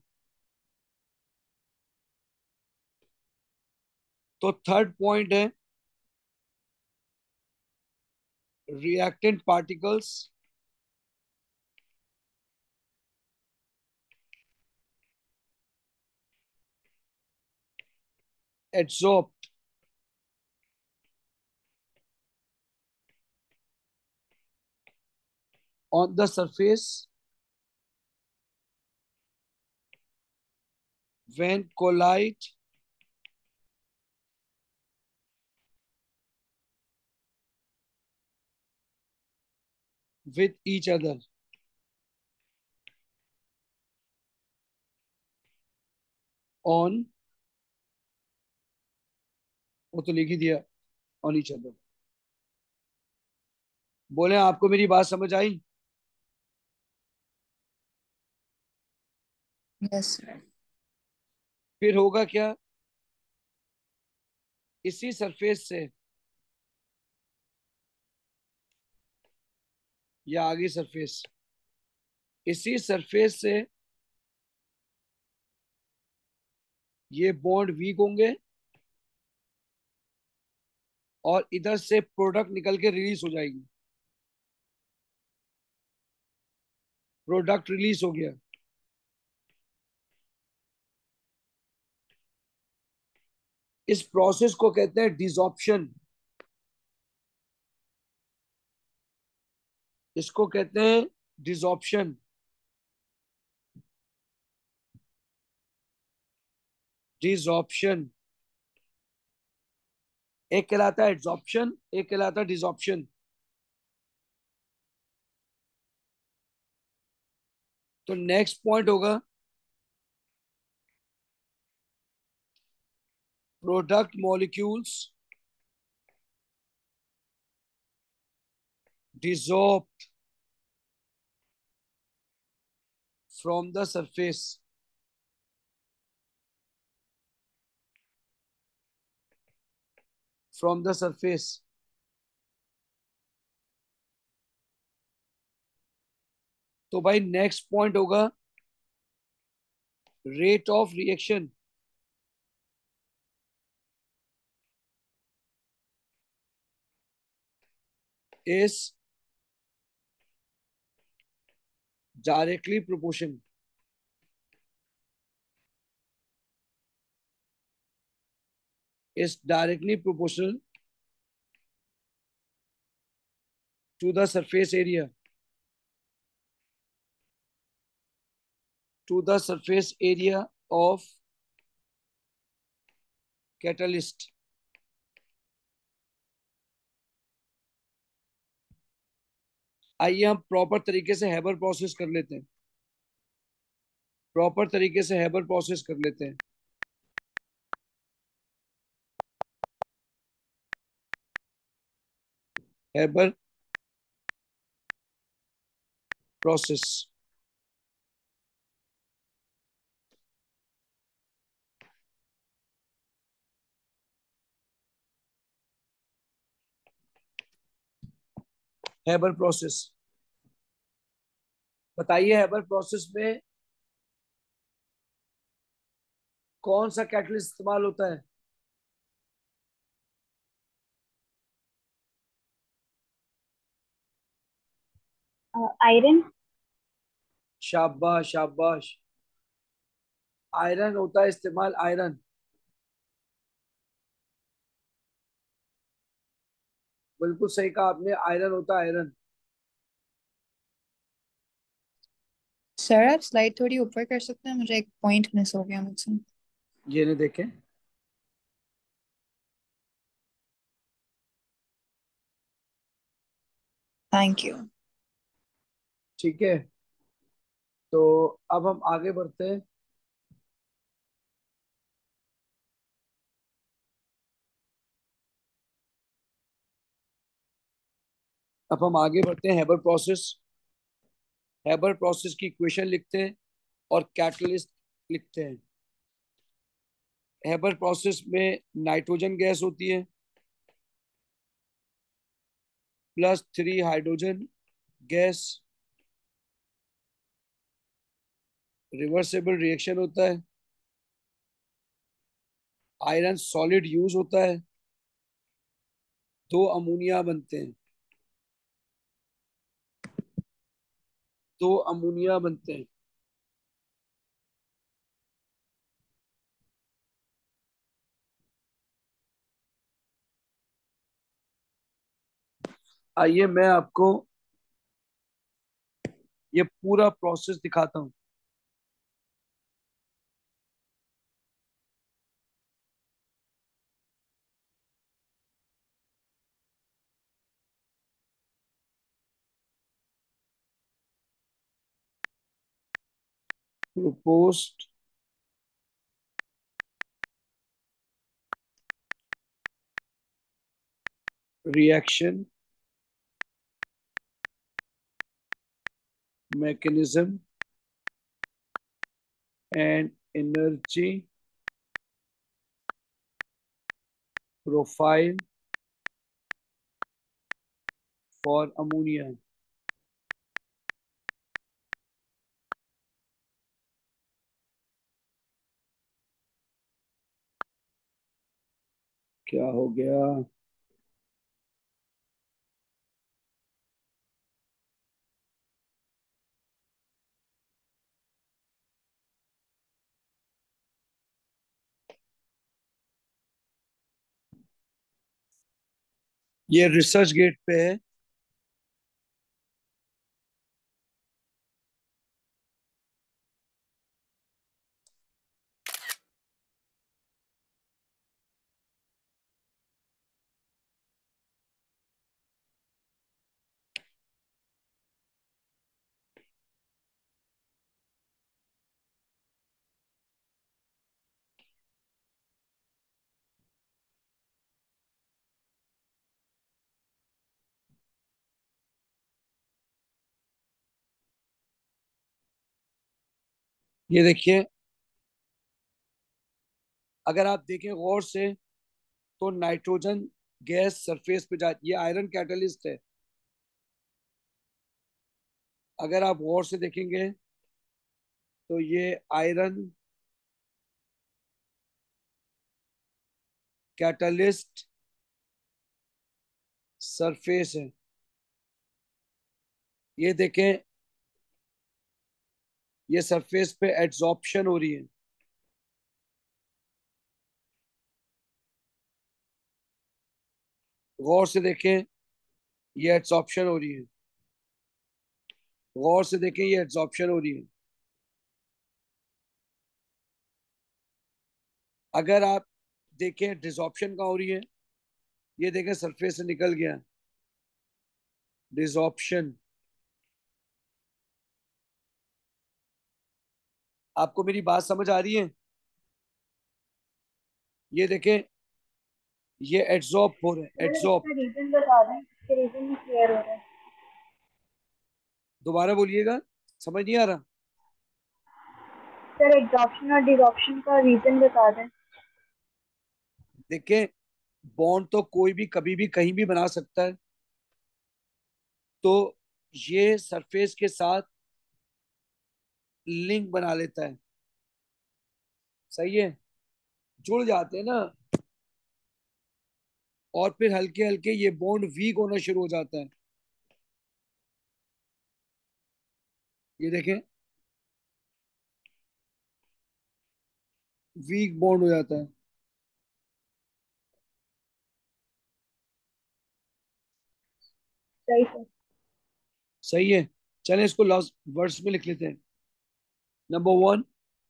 A: तो थर्ड पॉइंट है reactant particles adsorbed on the surface when collide with each other। on, वो तो लिख ही दिया, on each other। बोले आपको मेरी बात समझ आई?
B: Yes sir.
A: फिर होगा क्या, इसी सरफेस से या आगे सरफेस, इसी सरफेस से ये बॉन्ड वीक होंगे और इधर से प्रोडक्ट निकल के रिलीज हो जाएगी। प्रोडक्ट रिलीज हो गया। इस प्रोसेस को कहते हैं डिसॉर्प्शन। इसको कहते हैं डिसॉर्प्शन। डिसॉर्प्शन एक कहलाता है एड्सॉर्प्शन, एक कहलाता है डिसॉर्प्शन। तो नेक्स्ट पॉइंट होगा product molecules dissolved from the surface from the surface तो भाई नेक्स्ट पॉइंट होगा rate of reaction is directly proportion is directly proportional to the surface area to the surface area of catalyst। आइए हम proper तरीके से Haber process कर लेते हैं। प्रॉपर तरीके से हैबर प्रोसेस कर लेते हैं। Haber process. हैबर प्रोसेस बताइए, हैबर प्रोसेस में कौन सा कैटलिस्ट इस्तेमाल होता है?
C: आयरन।
A: शाबाश शाबाश, आयरन होता है इस्तेमाल, आयरन। बिल्कुल सही कहा आपने, आयरन होता है, आयरन।
B: सर आप स्लाइड थोड़ी ऊपर कर सकते हैं, मुझे एक पॉइंट मिस हो गया मुझसे।
A: ये ने देखें,
B: थैंक यू।
A: ठीक है। तो अब हम आगे बढ़ते हैं। अब हम आगे बढ़ते हैं हेबर प्रोसेस। हेबर प्रोसेस की इक्वेशन लिखते हैं और कैटलिस्ट लिखते हैं। हेबर प्रोसेस में नाइट्रोजन गैस होती है plus three hydrogen gas. Reversible reaction होता है। आयरन सॉलिड यूज होता है। दो अमोनिया बनते हैं। दो अमोनिया बनते हैं। आइए मैं आपको ये पूरा प्रोसेस दिखाता हूँ। Proposed reaction mechanism and energy profile for ammonia। क्या हो गया? ये रिसर्च गेट पे है। ये देखिए, अगर आप देखें गौर से तो नाइट्रोजन गैस सरफेस पे जाती है। ये आयरन कैटलिस्ट है। अगर आप गौर से देखेंगे तो ये आयरन कैटलिस्ट सरफेस है। ये देखें, ये सरफेस पे एड्सॉर्प्शन हो रही है। गौर से देखें, ये एड्सॉर्प्शन हो रही है। गौर से देखें, ये एड्सॉर्प्शन हो रही है। अगर आप देखें डिसॉर्प्शन कहाँ हो रही है, ये देखें सरफेस से निकल गया डिसॉर्प्शन। आपको मेरी बात समझ आ रही है? ये देखें, ये एड्सॉर्ब हो रहा है,
C: सर
A: एड्सॉर्ब।
C: इसका रीजन बता दें, इसके रीजन नहीं क्लियर हो रहा है।
A: दोबारा बोलिएगा, समझ नहीं आ रहा।
C: सर एग्जॉर्प्शन और डिसॉर्प्शन का रीजन बता दें।
A: देखें, बॉन्ड तो कोई भी कभी भी कहीं भी बना सकता है। तो ये सरफेस के साथ लिंक बना लेता है। सही है, जुड़ जाते हैं ना। और फिर हल्के हल्के ये बॉन्ड वीक होना शुरू हो जाता है। ये देखें, वीक बॉन्ड हो जाता है।
C: सही सर।
A: सही है। चलें इसको लास्ट वर्ड्स में लिख लेते हैं। Number one,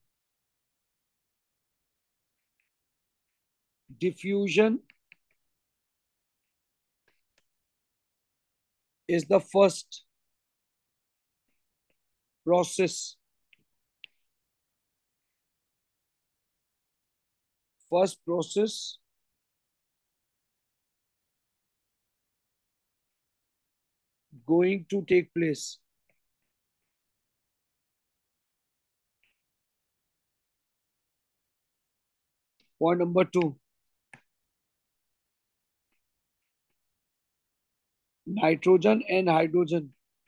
A: diffusion is the first process first process going to take place. Point number two, nitrogen and hydrogen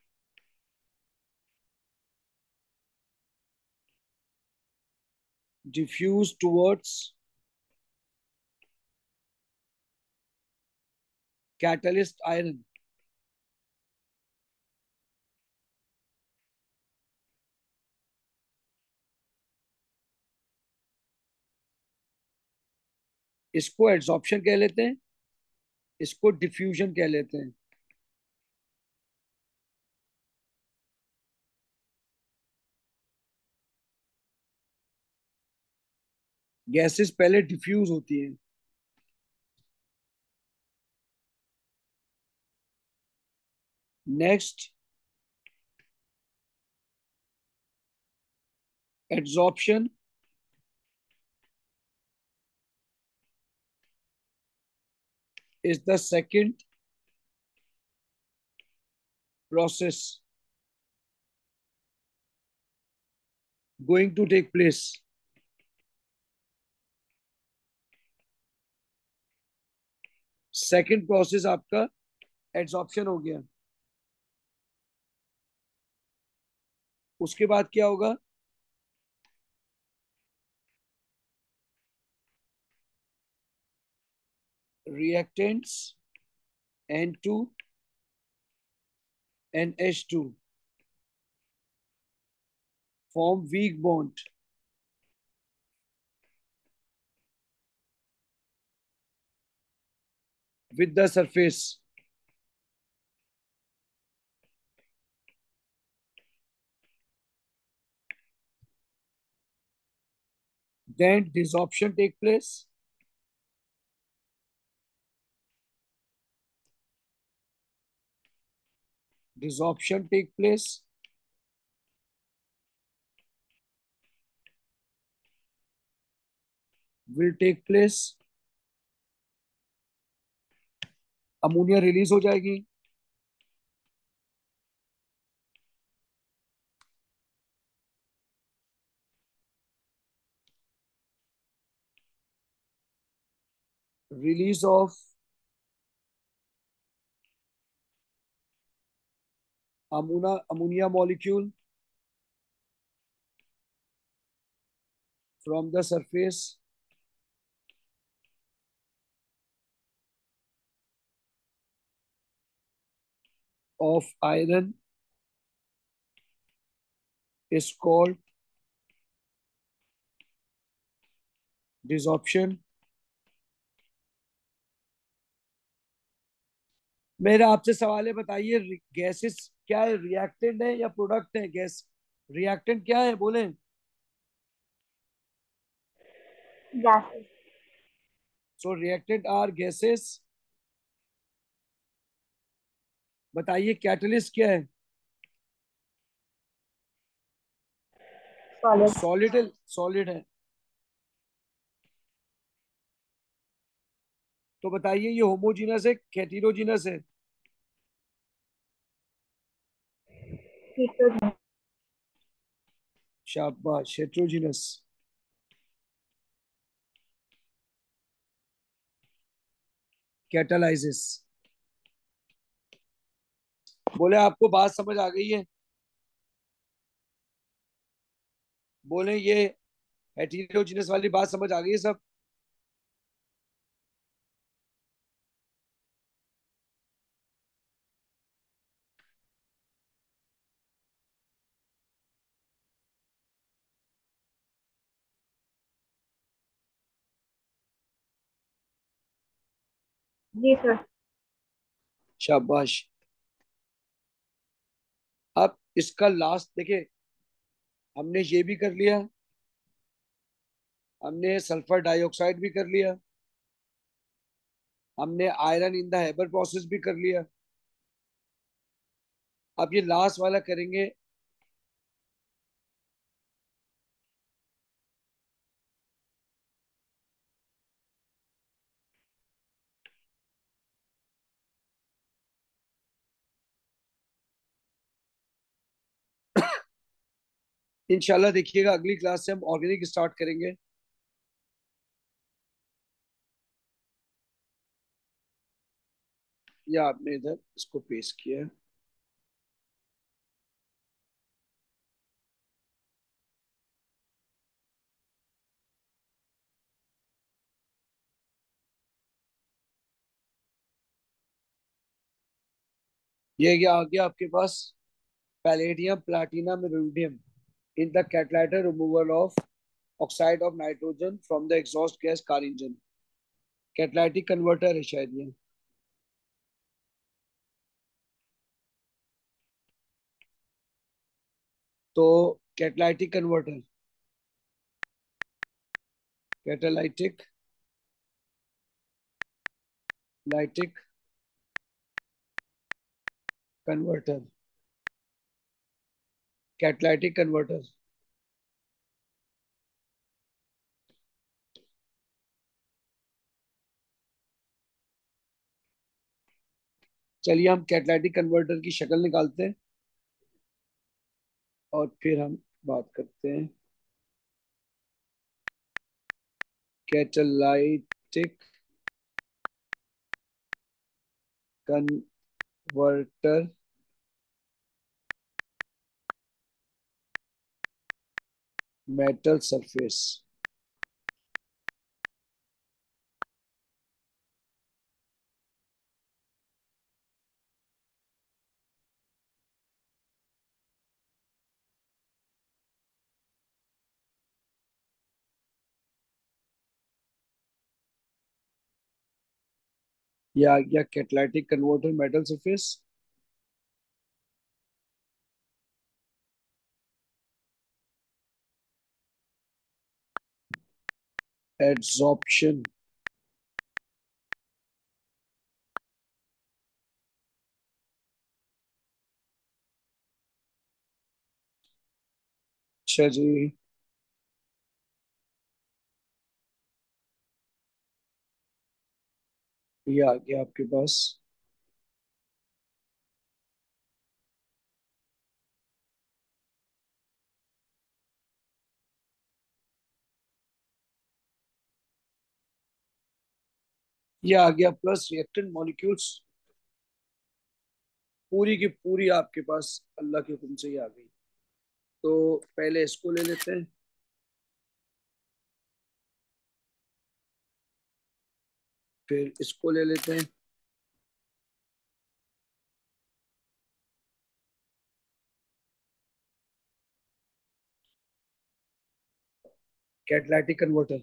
A: diffuse towards catalyst iron. इसको एड्सॉर्प्शन कह लेते हैं, इसको डिफ्यूजन कह लेते हैं. गैसेस पहले डिफ्यूज होती हैं. Next, adsorption is the second process going to take place. Second process आपका एड्सॉर्प्शन हो गया. उसके बाद क्या होगा? Reactants N two and H two form weak bond with the surface. Then desorption take place. Desorption take place. Will take place. Ammonia release हो जाएगी. Release of ammonia ammonia molecule from the surface of iron is called desorption. मेरा आपसे सवाल है, बताइए gases क्या है? Reactant है या प्रोडक्ट है? गैस रिएक्टेंट क्या है, बोले?
C: gases.
A: So reactant are gases. बताइए कैटलिस्ट क्या है?
C: Solid.
A: सॉलिड है. सॉलिड है. तो बताइए ये होमोजीनस है, हेटेरोजीनस है?
C: Heterogeneous.
A: शाबाश, हेटेरोजीनस. कैटालाइसिस. बोले आपको बात समझ आ गई है? बोले ये हेटेरोजीनस वाली बात समझ आ गई है सब?
C: जी सर.
A: शाबाश. अब इसका लास्ट देखिए, हमने ये भी कर लिया, हमने सल्फर डाइऑक्साइड भी कर लिया, हमने iron in the Haber process भी कर लिया. अब ये लास्ट वाला करेंगे, इंशाल्लाह देखिएगा अगली क्लास से हम ऑर्गेनिक स्टार्ट करेंगे। या आपने इधर इसको पेश किया है। ये क्या आ गया आपके पास? Palladium platinum iridium in the catalytic removal of oxide of nitrogen from the exhaust gas car engine. Catalytic converter है शायद ये। तो catalytic converter, catalytic lytic converter, catalytic converter. चलिए हम कैटलाइटिक कन्वर्टर की शक्ल निकालते हैं और फिर हम बात करते हैं। Catalytic converter metal surface. या आ गया catalytic converter metal surface. Adsorption, अच्छा जी। ये आ गया आपके पास। ये आ गया प्लस रिएक्टेंट मॉलिक्यूल्स, पूरी की पूरी आपके पास अल्लाह के हुक्म से ही आ गई। तो पहले इसको ले लेते हैं, फिर इसको ले लेते हैं। Catalytic converter.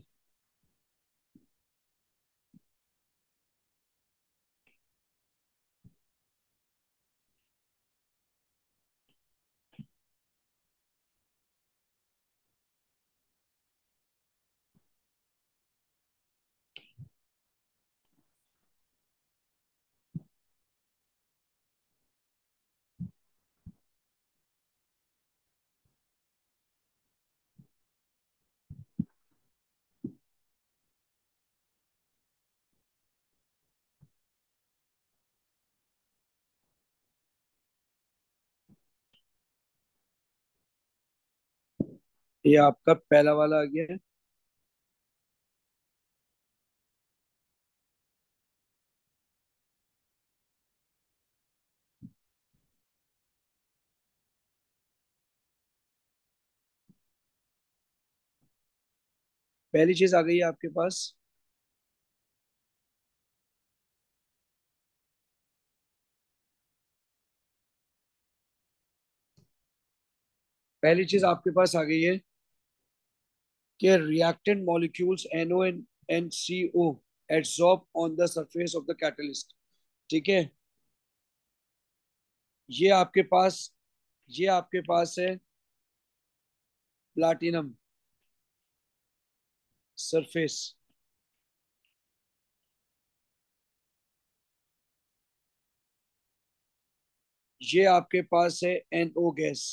A: ये आपका पहला वाला आ गया है। पहली चीज आ गई है आपके पास। पहली चीज आपके पास आ गई है कि reactant molecules NO and NCO adsorb on the surface of the catalyst. ठीक है। ये आपके पास ये आपके पास है प्लाटिनम सरफेस। ये आपके पास है NO गैस।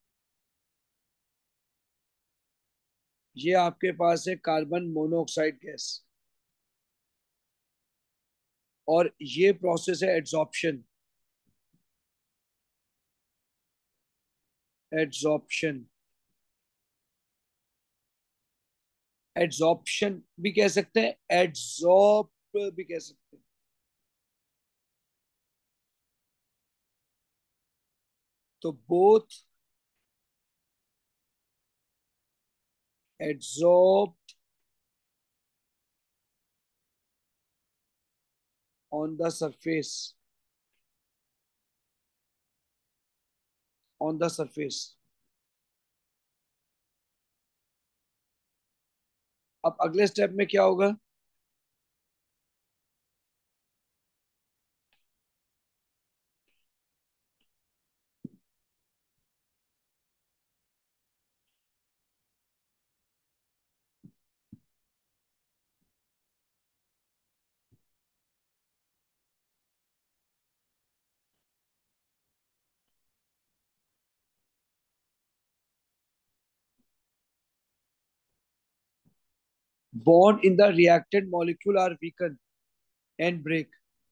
A: ये आपके पास है कार्बन मोनोऑक्साइड गैस। और ये प्रोसेस है एड्सॉर्प्शन। एड्सॉर्प्शन एड्सॉर्प्शन भी कह सकते हैं, एड्सॉर्ब भी कह सकते हैं। तो both adsorb on the surface, on the surface. अब अगले स्टेप में क्या होगा? Bond in the reactant molecule are weaken and break.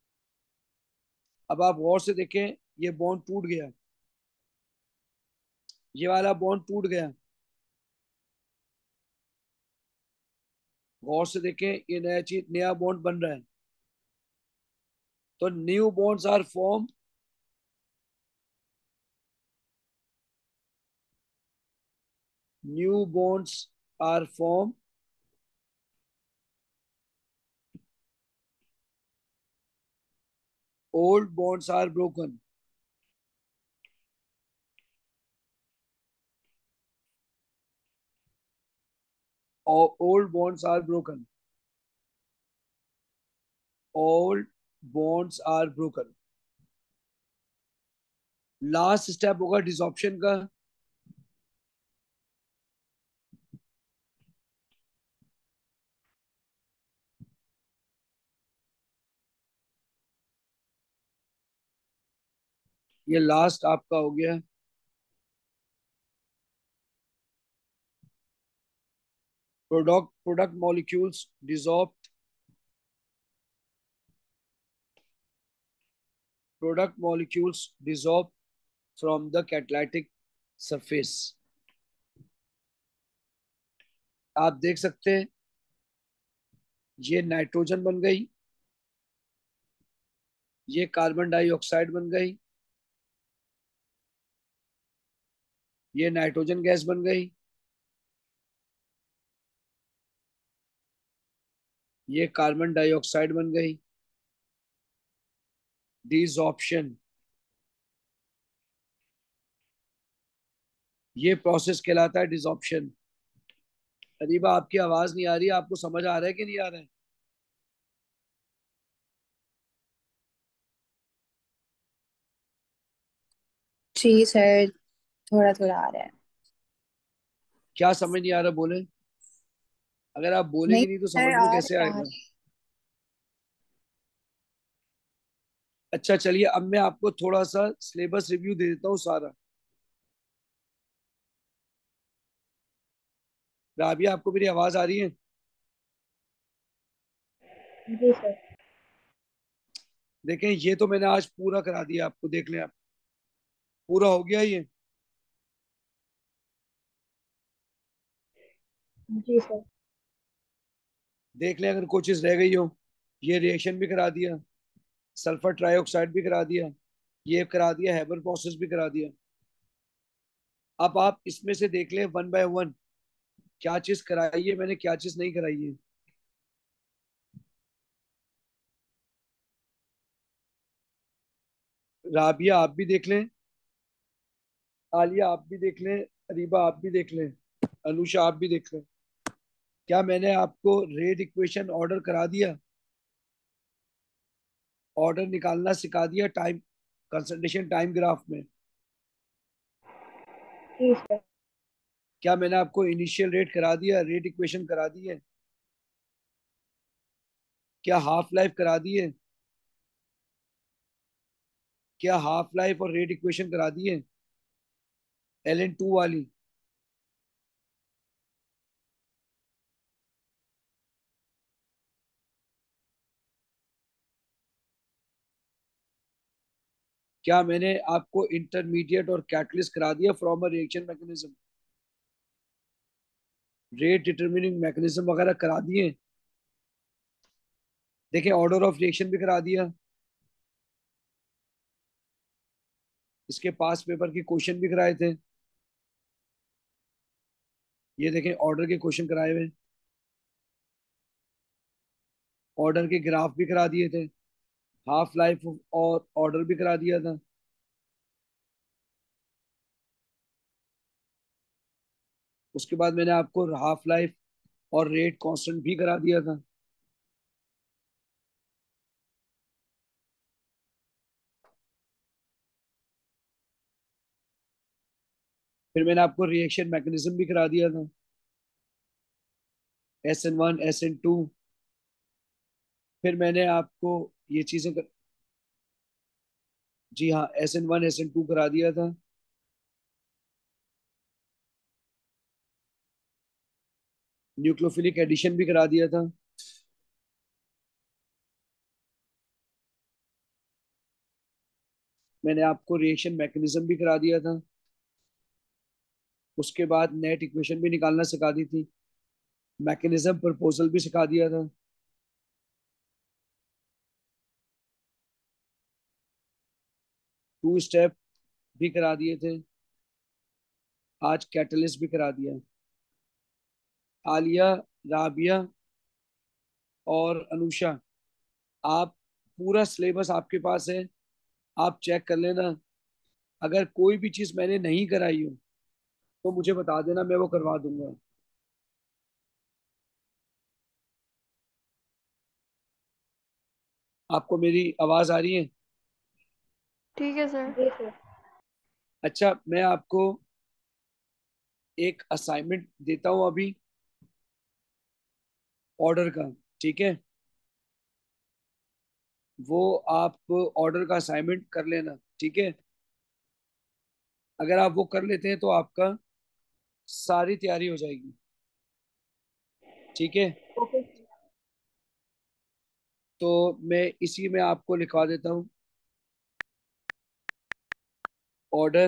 A: अब आप गौर से देखें, ये बॉन्ड टूट गया, ये वाला बॉन्ड टूट गया। गौर से देखें, ये नया चीज, नया बॉन्ड बन रहा है। तो new bonds are form, new bonds are form, old bonds are broken, old bonds are broken, old bonds are broken. Last step होगा डिसॉप्शन का। ये लास्ट आपका हो गया। Product product molecules dissolve, product molecules dissolve from the catalytic surface. आप देख सकते हैं, ये नाइट्रोजन बन गई, ये कार्बन डाइऑक्साइड बन गई, ये नाइट्रोजन गैस बन गई, ये कार्बन डाइऑक्साइड बन गई। डिसॉर्प्शन, ये प्रोसेस कहलाता है डिसॉर्प्शन। अरीबा, आपकी आवाज नहीं आ रही है, आपको समझ आ रहा है कि नहीं आ रहा है?
B: जी सर, थोड़ा थोड़ा आ रहा है।
A: क्या समझ नहीं आ रहा, बोले। अगर आप
B: नहीं
A: बोलेंगे नहीं तो समझ
B: सर,
A: में
B: आ
A: कैसे
B: रहा आ
A: आएगा?
B: रहा।
A: अच्छा चलिए, अब मैं आपको थोड़ा सा सिलेबस रिव्यू दे देता हूँ सारा। राबिया, आपको मेरी आवाज आ रही है?
C: जी सर।
A: देखें, ये तो मैंने आज पूरा करा दिया आपको, देख लें आप। पूरा हो गया ये।
C: जी सर।
A: देख लें अगर कोई चीज रह गई हो। ये रिएक्शन भी करा दिया, सल्फर ट्राइऑक्साइड भी करा दिया, ये करा दिया, हैबर प्रोसेस भी करा दिया। अब आप इसमें से देख लें वन बाय वन, क्या चीज कराई है मैंने, क्या चीज नहीं कराई है। राबिया, आप भी देख लें। आलिया, आप भी देख लें। अरीबा, आप भी देख लें। अनुषा, आप भी देख लें। क्या मैंने आपको रेट इक्वेशन ऑर्डर करा दिया? ऑर्डर निकालना सिखा दिया टाइम, कंसंट्रेशन टाइम ग्राफ में?
C: जी सर।
A: क्या मैंने आपको इनिशियल रेट करा दिया, रेट इक्वेशन करा दी है? क्या हाफ लाइफ करा दी है? क्या हाफ लाइफ और रेट इक्वेशन करा दी है, एल एन टू वाली? क्या मैंने आपको इंटरमीडिएट और कैटलिस्ट करा दिया from a reaction mechanism? Rate determining mechanism वगैरह करा दिए। देखिए ऑर्डर ऑफ रिएक्शन भी करा दिया। इसके पास पेपर के क्वेश्चन भी कराए थे। ये देखें ऑर्डर के क्वेश्चन कराए हुए। ऑर्डर के ग्राफ भी करा दिए थे। हाफ लाइफ और ऑर्डर भी करा दिया था। उसके बाद मैंने आपको हाफ लाइफ और रेट कांस्टेंट भी करा दिया था। फिर मैंने आपको रिएक्शन मैकेनिज्म भी करा दिया था। S N one S N two. फिर मैंने आपको ये चीजें कर... जी हाँ, S N one S N two करा दिया था। न्यूक्लियोफिलिक एडिशन भी करा दिया था। मैंने आपको रिएक्शन मैकेनिज्म भी करा दिया था। उसके बाद नेट इक्वेशन भी निकालना सिखा दी थी। मैकेनिज्म प्रपोजल भी सिखा दिया था। टू स्टेप भी करा दिए थे। आज कैटलिस्ट भी करा दिया। आलिया, राबिया और अनुषा, आप पूरा सिलेबस आपके पास है, आप चेक कर लेना। अगर कोई भी चीज मैंने नहीं कराई हो तो मुझे बता देना, मैं वो करवा दूंगा। आपको मेरी आवाज आ रही है?
D: ठीक है सर।
C: जी सर।
A: अच्छा, मैं आपको एक असाइनमेंट देता हूँ अभी, ऑर्डर का। ठीक है, वो आप ऑर्डर का असाइनमेंट कर लेना। ठीक है, अगर आप वो कर लेते हैं तो आपका सारी तैयारी हो जाएगी। ठीक है,
C: ओके सर।
A: तो मैं इसी में आपको लिखवा देता हूँ, ऑर्डर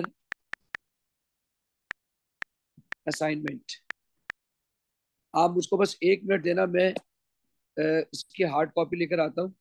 A: असाइनमेंट। आप मुझको बस एक मिनट देना, मैं अ, इसकी हार्ड कॉपी लेकर आता हूँ।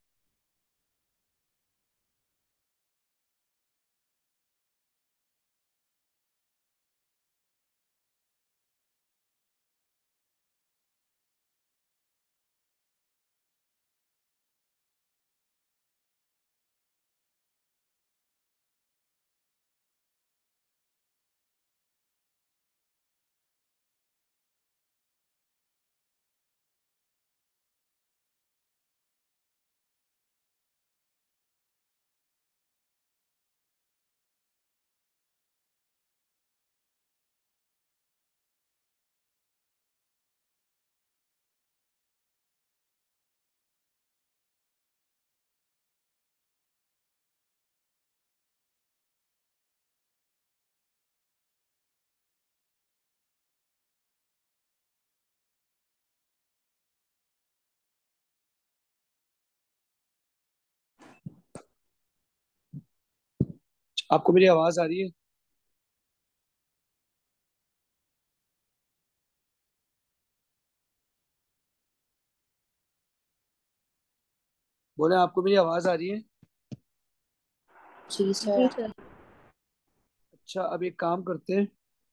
A: आपको मेरी आवाज आ रही है? बोले, आपको मेरी आवाज आ रही है?
B: जी
C: जी
B: सर।
C: सर।
A: अच्छा, अब एक काम करते हैं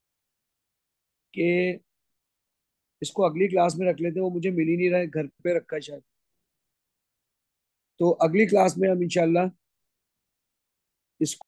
A: कि इसको अगली क्लास में रख लेते हैं। वो मुझे मिल ही नहीं रहा है, घर पे रखा है शायद। तो अगली क्लास में हम इंशाल्लाह इसको